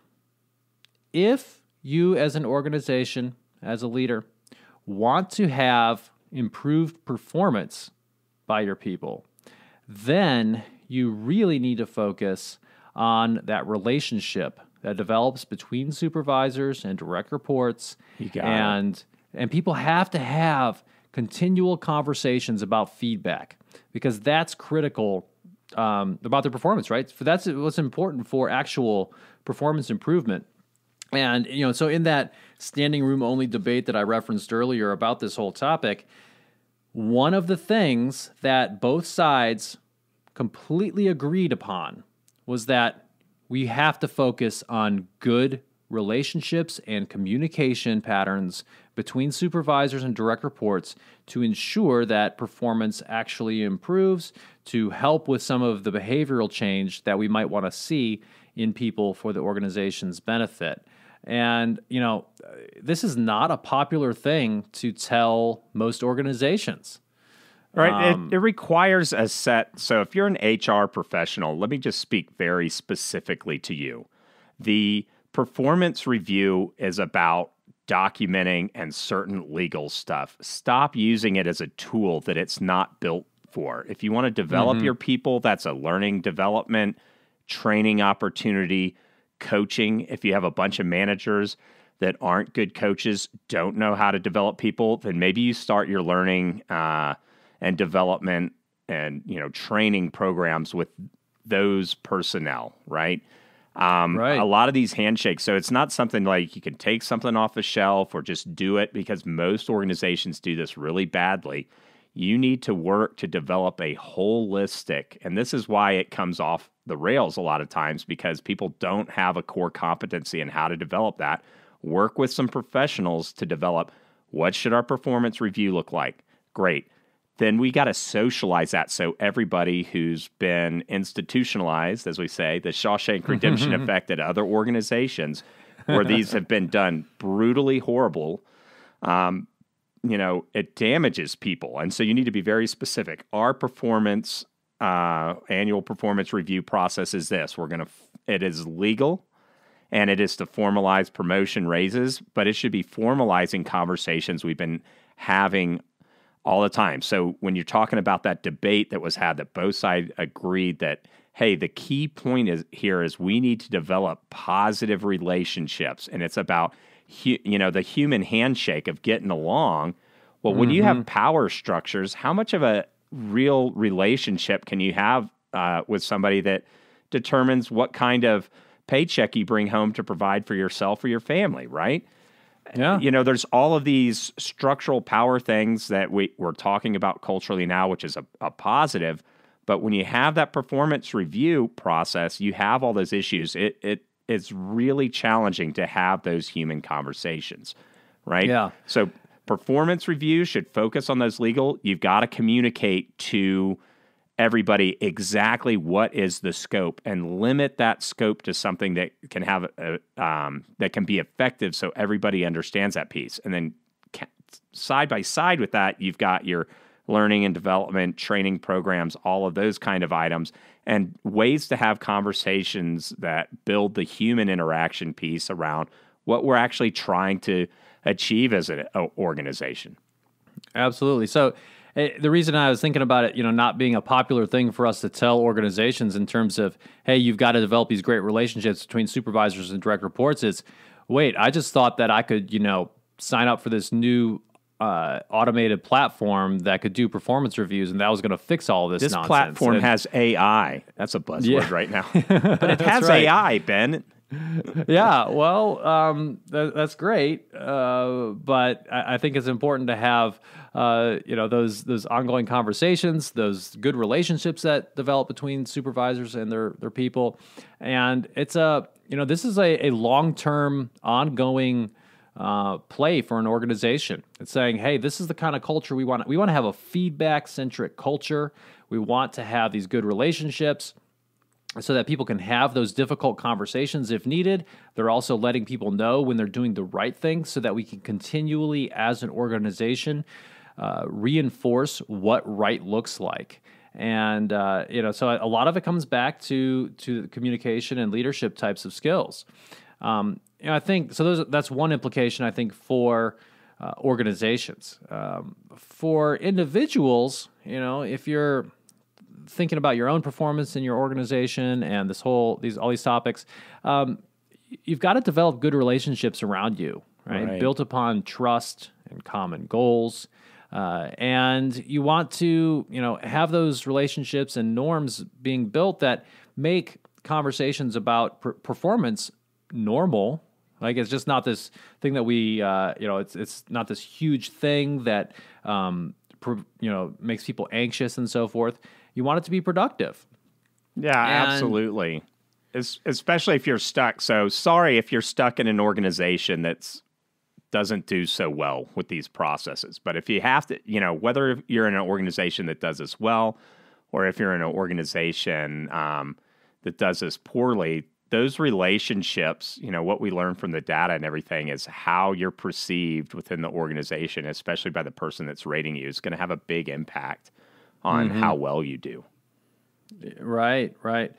A: if you as an organization, as a leader, want to have improved performance by your people, then you really need to focus on that relationship that develops between supervisors and direct reports.
C: You got it.
A: And people have to have continual conversations about feedback because that's critical about their performance, right? That's what's important for actual performance improvement. And, so in that standing room only debate that I referenced earlier about this whole topic, one of the things that both sides completely agreed upon was that we have to focus on good relationships and communication patterns between supervisors and direct reports to ensure that performance actually improves, to help with some of the behavioral change that we might want to see in people for the organization's benefit. And, this is not a popular thing to tell most organizations.
C: Right. It requires a set. So if you're an HR professional, let me just speak very specifically to you. The performance review is about documenting and certain legal stuff. Stop using it as a tool that it's not built for. If you want to develop your people, that's a learning development, training opportunity, coaching. If you have a bunch of managers that aren't good coaches, don't know how to develop people, then maybe you start your learning and development and training programs with those personnel, right?
A: Right.
C: A lot of these handshakes, so it's not something like you can take something off the shelf or just do it, because most organizations do this really badly. You need to work to develop a holistic, and this is why it comes off the rails a lot of times, because people don't have a core competency in how to develop that. Work with some professionals to develop what should our performance review look like. Great. Then we got to socialize that so everybody who's been institutionalized, as we say, the Shawshank Redemption effect at other organizations where these have been done brutally horrible, it damages people. And so you need to be very specific. Our performance, annual performance review process is this. It is legal and it is to formalize promotion raises, but it should be formalizing conversations we've been having all the time. So when you're talking about that debate that was had, that both sides agreed that, hey, the key point is we need to develop positive relationships, and it's about the human handshake of getting along. Well, when you have power structures, how much of a real relationship can you have with somebody that determines what kind of paycheck you bring home to provide for yourself or your family, right?
A: Yeah.
C: There's all of these structural power things that we're talking about culturally now, which is a positive. But when you have that performance review process, you have all those issues. It's really challenging to have those human conversations, right?
A: Yeah.
C: So performance review should focus on those legal. You've got to communicate to everybody exactly what is the scope, and limit that scope to something that can have that can be effective, so everybody understands that piece. And then side by side with that, you've got your learning and development, training programs, all of those kind of items, and ways to have conversations that build the human interaction piece around what we're actually trying to achieve as an organization.
A: Absolutely. So the reason I was thinking about it, not being a popular thing for us to tell organizations in terms of, hey, you've got to develop these great relationships between supervisors and direct reports is, wait, I just thought that I could, sign up for this new automated platform that could do performance reviews, and that was going to fix all this nonsense.
C: This platform has AI. That's a buzzword right now. But it has
A: right.
C: AI, Ben.
A: Yeah, well, that's great, but I think it's important to have those ongoing conversations, those good relationships that develop between supervisors and their people, and it's this is a long-term, ongoing play for an organization. It's saying, hey, this is the kind of culture we want. We want to have a feedback-centric culture. We want to have these good relationships, so that people can have those difficult conversations if needed. They're also letting people know when they're doing the right thing, so that we can continually, as an organization, reinforce what right looks like. And, so a lot of it comes back to communication and leadership types of skills. I think, so that's one implication, I think, for organizations. For individuals, if you're thinking about your own performance in your organization and all these topics, you've got to develop good relationships around you,
C: Right.
A: built upon trust and common goals. And you want to, have those relationships and norms being built that make conversations about performance normal. Like, it's just not this thing that we, it's not this huge thing that, makes people anxious and so forth. You want it to be productive.
C: Yeah, absolutely. Especially if you're stuck. So sorry if you're stuck in an organization that's doesn't do so well with these processes. But if you have to, whether you're in an organization that does this well, or if you're in an organization that does this poorly, those relationships, what we learn from the data and everything is how you're perceived within the organization, especially by the person that's rating you, is going to have a big impact on how well you do.
A: Right.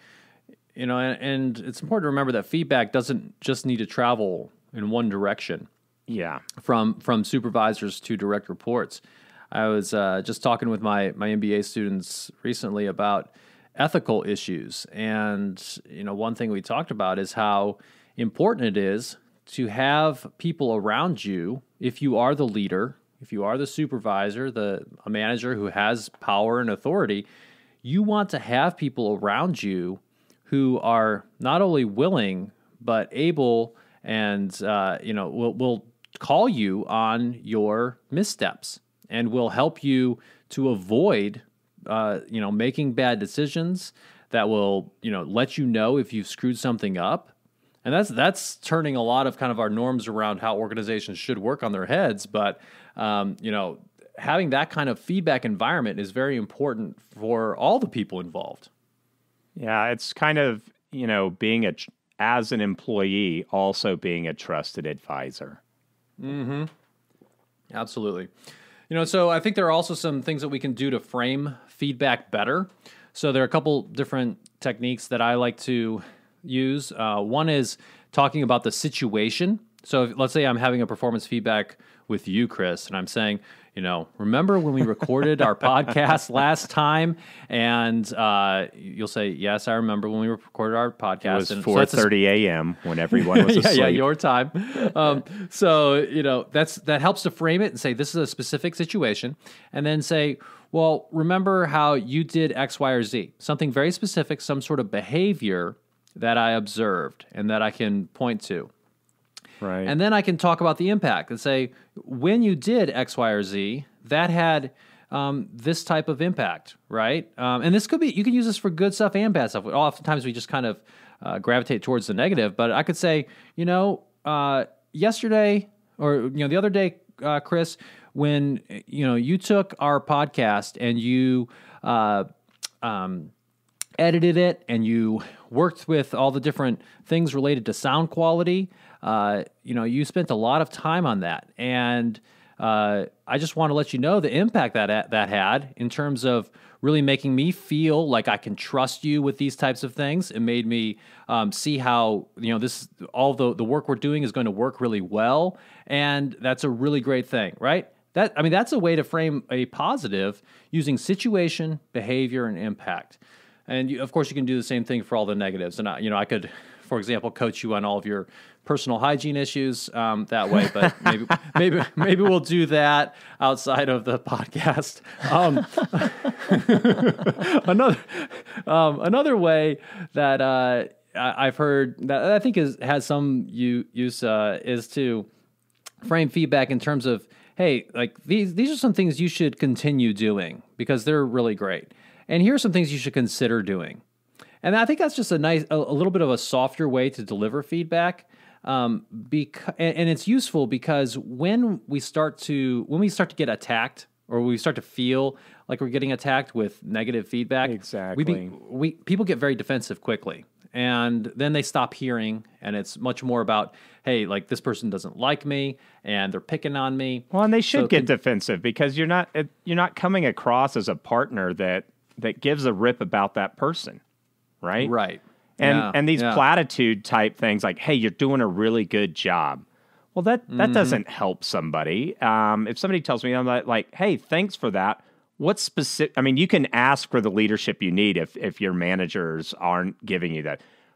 A: And it's important to remember that feedback doesn't just need to travel in one direction.
C: Yeah.
A: From supervisors to direct reports. I was just talking with my MBA students recently about ethical issues. And, one thing we talked about is how important it is to have people around you. If you are the leader, if you are the supervisor, a manager who has power and authority, you want to have people around you who are not only willing, but able and, will call you on your missteps and will help you to avoid, making bad decisions, that will, let you know if you've screwed something up. And that's turning a lot of kind of our norms around how organizations should work on their heads. But, having that kind of feedback environment is very important for all the people involved.
C: Yeah, it's kind of, being as an employee, also being a trusted advisor.
A: Mm-hmm. Absolutely. So I think there are also some things that we can do to frame feedback better. So there are a couple different techniques that I like to use. One is talking about the situation. So let's say I'm having a performance feedback with you, Chris, and I'm saying, remember when we recorded our podcast last time? And you'll say, yes, I remember when we recorded our podcast.
C: It was 4:30 a.m. when everyone was asleep.
A: Yeah, your time. That helps to frame it and say, this is a specific situation. And then say, well, remember how you did X, Y, or Z? Something very specific, some sort of behavior that I observed and that I can point to.
C: Right.
A: And then I can talk about the impact and say, when you did X, Y, or Z, that had this type of impact, right? And this could be, you can use this for good stuff and bad stuff. Oftentimes we just kind of gravitate towards the negative, but I could say, yesterday or, the other day, Chris, when, you took our podcast and you edited it and you worked with all the different things related to sound quality, you spent a lot of time on that. And I just want to let you know the impact that had in terms of really making me feel like I can trust you with these types of things. It made me see how, all the work we're doing is going to work really well. And that's a really great thing, right? That's a way to frame a positive using situation, behavior, and impact. And of course, you can do the same thing for all the negatives. And I could, for example, coach you on all of your personal hygiene issues that way. But maybe we'll do that outside of the podcast. Another way that I've heard that I think has some use is to frame feedback in terms of, hey, like these are some things you should continue doing because they're really great. And here are some things you should consider doing. And I think that's just a little bit of a softer way to deliver feedback. And it's useful because when we start to get attacked or we start to feel like we're getting attacked with negative feedback,
C: exactly,
A: people get very defensive quickly. And then they stop hearing, and it's much more about, hey, like this person doesn't like me, and they're picking on me.
C: Well, and they should get defensive because you're not coming across as a partner that gives a rip about that person, right?
A: Right.
C: And these platitude type things like, hey, you're doing a really good job. Well, that doesn't help somebody. If somebody tells me, I'm like, hey, thanks for that. What's specific? I mean, you can ask for the leadership you need if your managers aren't giving you that.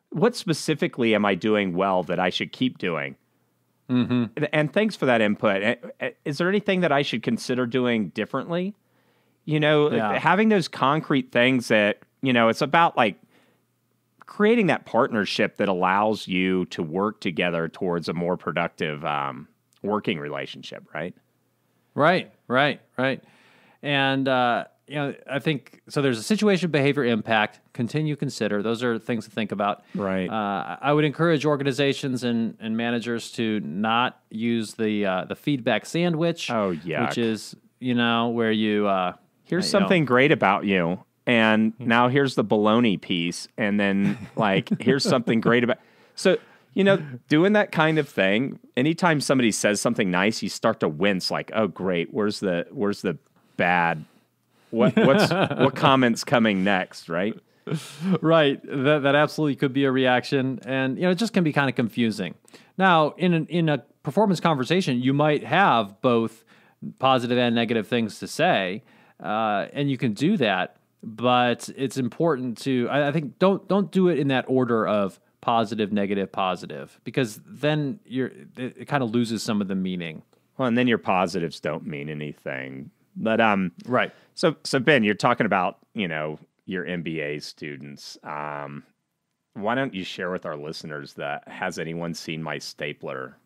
C: what specifically am I doing well that I should keep doing? And thanks for that input. Is there anything that I should consider doing differently? Having those concrete things that, it's about like creating that partnership that allows you to work together towards a more productive working relationship, right?
A: Right. And, I think, so there's a situation, behavior, impact, continue, consider. Those are things to think about.
C: Right.
A: I would encourage organizations and managers to not use the feedback sandwich.
C: Oh, yuck.
A: Which is, where you...
C: here's something great about you, and now here's the baloney piece, and then, here's something great about... So... doing that kind of thing, anytime somebody says something nice, you start to wince like, oh, great, where's the bad? What comment's coming next, right?
A: Right. That absolutely could be a reaction. And, it just can be kind of confusing. Now, in a performance conversation, you might have both positive and negative things to say, and you can do that. But it's important to, I think, don't do it in that order of positive, negative, positive, because then it kind of loses some of the meaning.
C: Well, and then your positives don't mean anything. But
A: right.
C: So Ben, you're talking about your MBA students. Why don't you share with our listeners that has anyone seen my stapler?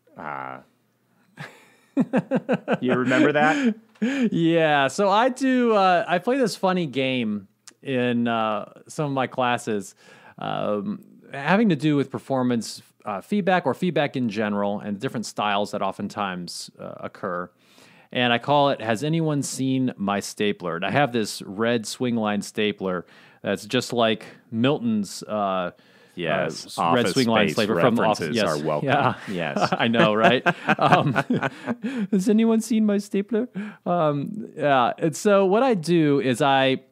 C: You remember that?
A: Yeah. So I do. I play this funny game in some of my classes. Having to do with performance feedback or feedback in general and different styles that oftentimes occur. And I call it, has anyone seen my stapler? And I have this red swing line stapler that's just like Milton's red swing line stapler from Office.
C: Yes, are welcome.
A: Yeah.
C: Yes.
A: I know, right? Has anyone seen my stapler? Yeah. And so what I do is I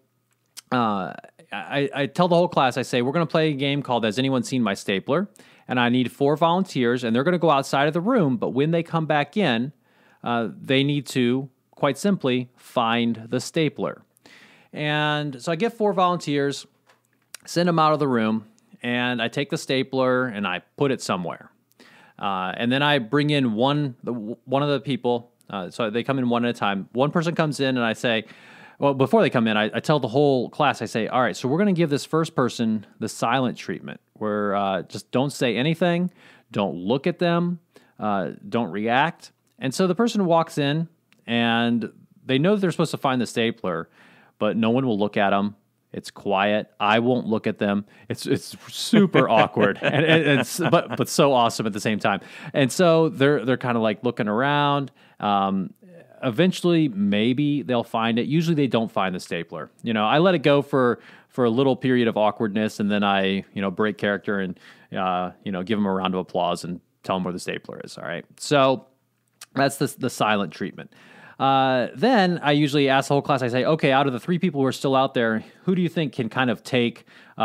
A: tell the whole class, I say, we're going to play a game called Has Anyone Seen My Stapler? And I need 4 volunteers, and they're going to go outside of the room, but when they come back in, they need to, quite simply, find the stapler. And so I get 4 volunteers, send them out of the room, and I take the stapler and I put it somewhere. And then I bring in one of the people, so they come in one at a time. One person comes in and I say, well, before they come in, I tell the whole class, I say, all right, so we're going to give this first person the silent treatment, where just don't say anything, don't look at them, don't react. And so the person walks in, and they know that they're supposed to find the stapler, but no one will look at them. It's quiet. I won't look at them. It's super awkward, and it's but so awesome at the same time. And so they're kind of like looking around. Eventually, maybe they'll find it. Usually, they don't find the stapler. I let it go for a little period of awkwardness, and then I break character and give them a round of applause and tell them where the stapler is. All right, so that's the silent treatment. Then I usually ask the whole class, I say, okay, out of the 3 people who are still out there, who do you think can kind of take,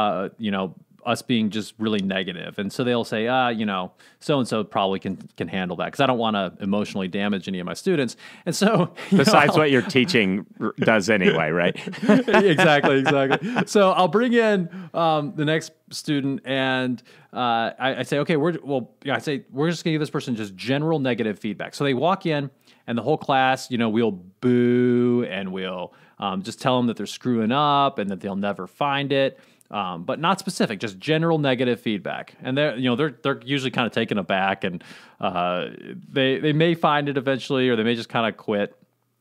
A: us being just really negative? And so they'll say, so-and-so probably can handle that, because I don't want to emotionally damage any of my students. And so...
C: Besides what your teaching does anyway, right?
A: Exactly. So I'll bring in the next student, and I say, okay, we're just going to give this person just general negative feedback. So they walk in, and the whole class, we'll boo, and we'll just tell them that they're screwing up and that they'll never find it. But not specific, just general negative feedback. And they're usually kind of taken aback, and they may find it eventually, or they may just kind of quit.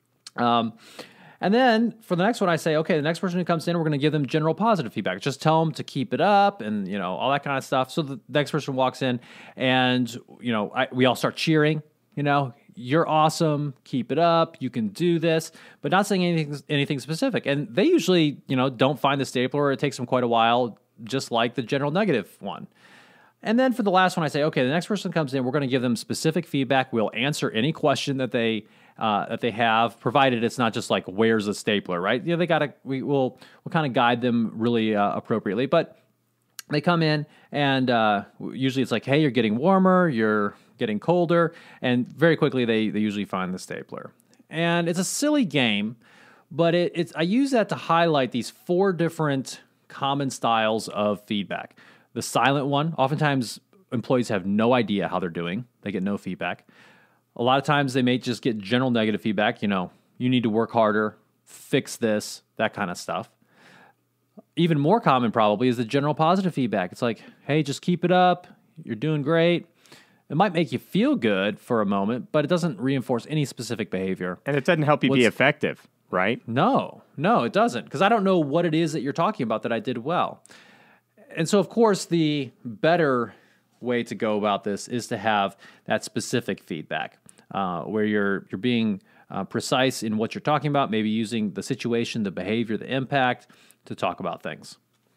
A: And then for the next one, I say, okay, the next person who comes in, we're going to give them general positive feedback. Just tell them to keep it up, and all that kind of stuff. So the next person walks in, and we all start cheering. You're awesome. Keep it up. You can do this, but not saying anything specific. And they usually, don't find the stapler, or it takes them quite a while, just like the general negative one. And then for the last one, I say, okay, the next person comes in, we're going to give them specific feedback. We'll answer any question that they have, provided it's not just like, where's the stapler, right? We'll kind of guide them really appropriately. But they come in, and usually it's like, hey, you're getting warmer, you're getting colder, and very quickly they usually find the stapler. And it's a silly game, but I use that to highlight these 4 different common styles of feedback. the silent one. Oftentimes, employees have no idea how they're doing. They get no feedback. A lot of times, they may just get general negative feedback. You need to work harder, fix this, that kind of stuff. Even more common probably is the general positive feedback. It's like, hey, just keep it up. You're doing great. It might make you feel good for a moment, but it doesn't reinforce any specific behavior.
C: And it doesn't help you be effective, right?
A: No, it doesn't, because I don't know what it is that you're talking about that I did well. And so, of course, the better way to go about this is to have that specific feedback where you're being precise in what you're talking about, maybe using the situation, the behavior, the impact to talk about things.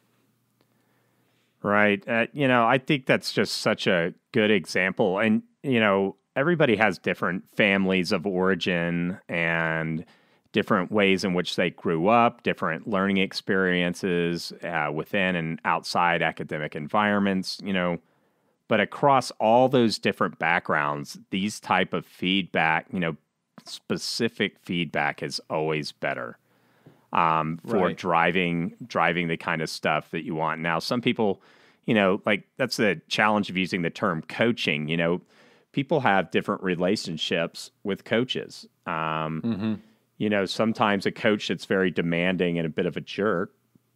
C: Right. I think that's just such a good example. And, everybody has different families of origin and different ways in which they grew up, different learning experiences within and outside academic environments, But across all those different backgrounds, these type of feedback, specific feedback is always better for driving the kind of stuff that you want. Now, some people, that's the challenge of using the term coaching. People have different relationships with coaches. Sometimes a coach that's very demanding and a bit of a jerk,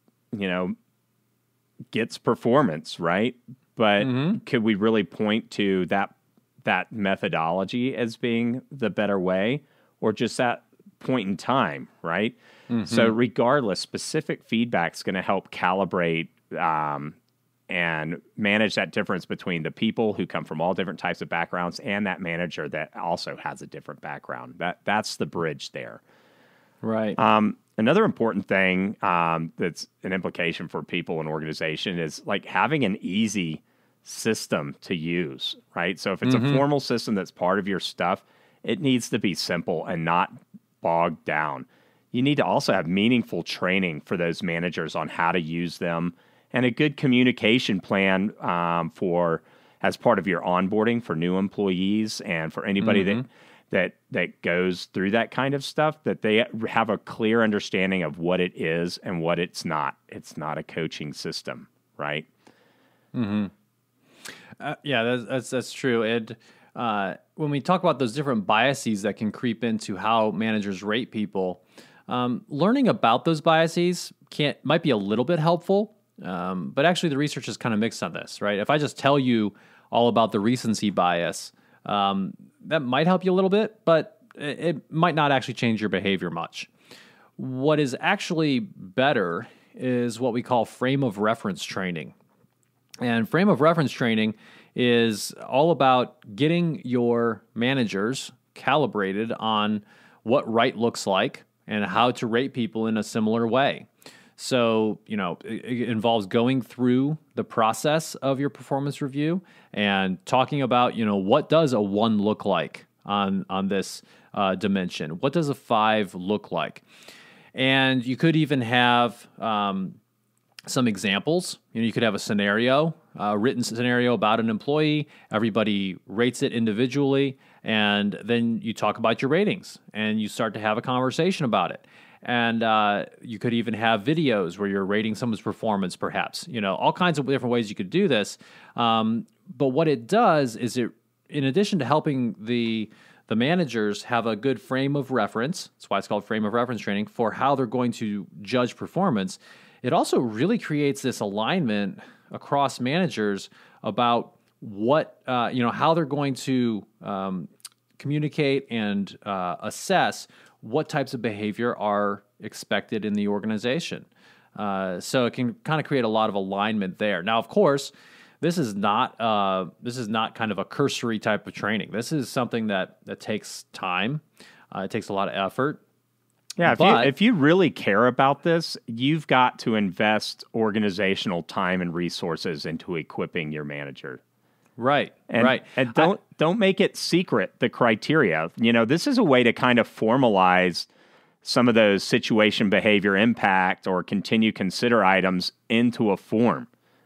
C: gets performance, right? But could we really point to that methodology as being the better way, or just that point in time, right? So regardless, specific feedback is going to help calibrate and manage that difference between the people who come from all different types of backgrounds and that manager that also has a different background. That's the bridge there.
A: Right.
C: Another important thing that's an implication for people and organization is like having an easy system to use, right? So if it's a formal system that's part of your stuff, it needs to be simple and not bogged down. You need to also have meaningful training for those managers on how to use them, and a good communication plan as part of your onboarding for new employees and for anybody that goes through that kind of stuff, that they have a clear understanding of what it is and what it's not. It's not a coaching system, right?
A: That's true. And when we talk about those different biases that can creep into how managers rate people, learning about those biases might be a little bit helpful, but actually the research is kind of mixed on this, right? If I just tell you all about the recency bias, that might help you a little bit, but it might not actually change your behavior much. What is actually better is what we call frame of reference training. And frame of reference training is all about getting your managers calibrated on what right looks like and how to rate people in a similar way. So, it involves going through the process of your performance review and talking about, what does a 1 look like on this dimension? What does a 5 look like? And you could even have some examples. You could have a scenario, a written scenario about an employee. Everybody rates it individually, and then you talk about your ratings, and you start to have a conversation about it. And you could even have videos where you're rating someone's performance, perhaps. All kinds of different ways you could do this. But what it does is in addition to helping the managers have a good frame of reference, that's why it's called frame of reference training, for how they're going to judge performance, it also really creates this alignment across managers about what, how they're going to communicate and assess what types of behavior are expected in the organization. So it can kind of create a lot of alignment there. Now, of course, this is not kind of a cursory type of training. This is something that takes time. It takes a lot of effort.
C: Yeah, if you really care about this, you've got to invest organizational time and resources into equipping your manager.
A: Right,
C: right. And don't make it secret, the criteria. This is a way to kind of formalize some of those situation, behavior, impact, or continue consider items into a form.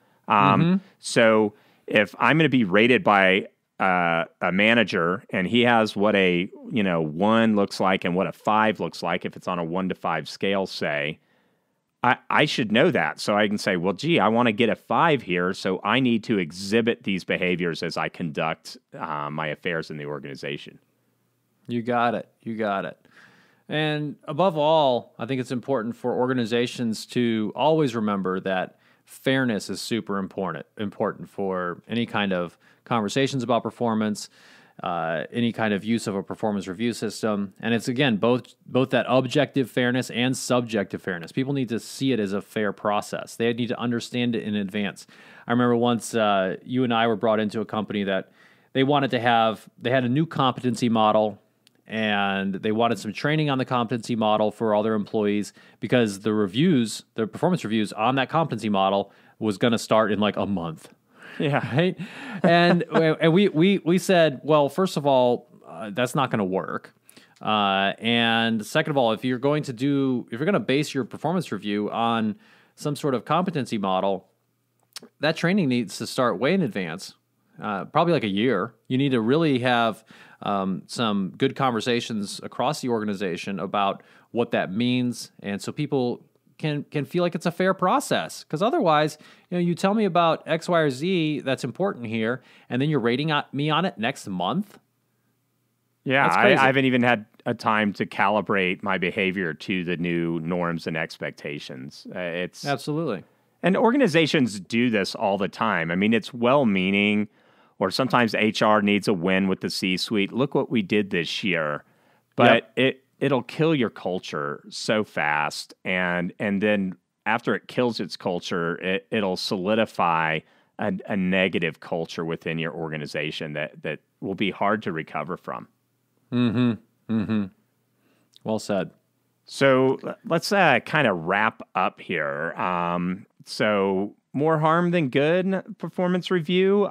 C: So if I'm going to be rated by a manager and he has what a 1 looks like and what a 5 looks like, if it's on a 1 to 5 scale, say, I should know that. So I can say, well, gee, I want to get a 5 here. So I need to exhibit these behaviors as I conduct my affairs in the organization.
A: You got it. You got it. And above all, I think it's important for organizations to always remember that fairness is super important for any kind of conversations about performance, any kind of use of a performance review system. And it's, again, both that objective fairness and subjective fairness. People need to see it as a fair process. They need to understand it in advance. I remember once you and I were brought into a company that they had a new competency model, and they wanted some training on the competency model for all their employees because the performance reviews on that competency model was going to start in like a month.
C: Yeah.
A: Right. And we said, well, first of all, that's not going to work. And second of all, if you're going to base your performance review on some sort of competency model, that training needs to start way in advance. Probably like a year. You need to really have some good conversations across the organization about what that means, and so people can feel like it's a fair process. Because otherwise, you tell me about X, Y, or Z that's important here, and then you're rating me on it next month.
C: Yeah, I haven't even had a time to calibrate my behavior to the new norms and expectations. It's
A: absolutely.
C: And organizations do this all the time. I mean, it's well-meaning, or sometimes HR needs a win with the C-suite. Look what we did this year. But it'll kill your culture so fast. And then after it kills its culture, it'll solidify a negative culture within your organization that will be hard to recover from.
A: Mm-hmm. Mm-hmm. Well said.
C: So let's kind of wrap up here. So more harm than good performance review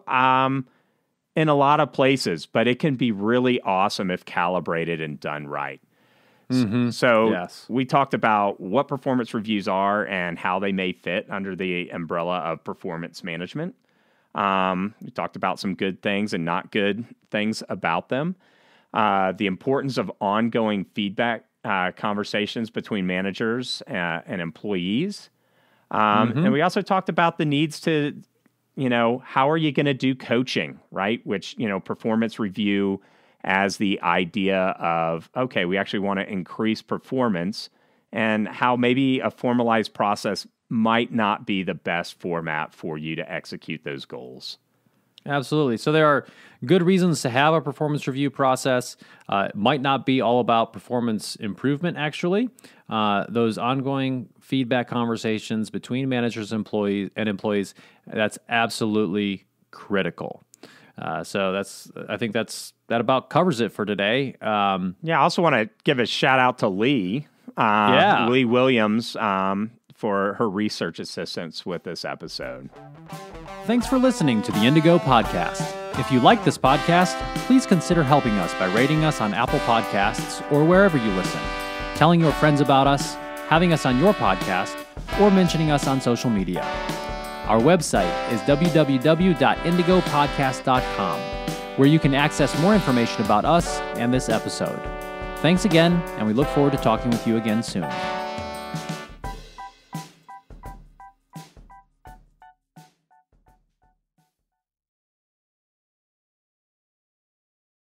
C: in a lot of places, but it can be really awesome if calibrated and done right.
A: Mm-hmm.
C: So
A: yes.
C: We talked about what performance reviews are and how they may fit under the umbrella of performance management. We talked about some good things and not good things about them. The importance of ongoing feedback conversations between managers and employees. And we also talked about the needs to, how are you going to do coaching, right? Which, performance review as the idea of, okay, we actually want to increase performance, and how maybe a formalized process might not be the best format for you to execute those goals.
A: Absolutely. So there are good reasons to have a performance review process. It might not be all about performance improvement, actually. Those ongoing feedback conversations between managers and employees, that's absolutely critical. So I think that about covers it for today.
C: I also want to give a shout out to Lee. Lee Williams, for her research assistance with this episode.
A: Thanks for listening to the Indigo Podcast. If you like this podcast, please consider helping us by rating us on Apple Podcasts or wherever you listen, telling your friends about us, having us on your podcast, or mentioning us on social media. Our website is www.indigopodcast.com, where you can access more information about us and this episode. Thanks again, and we look forward to talking with you again soon.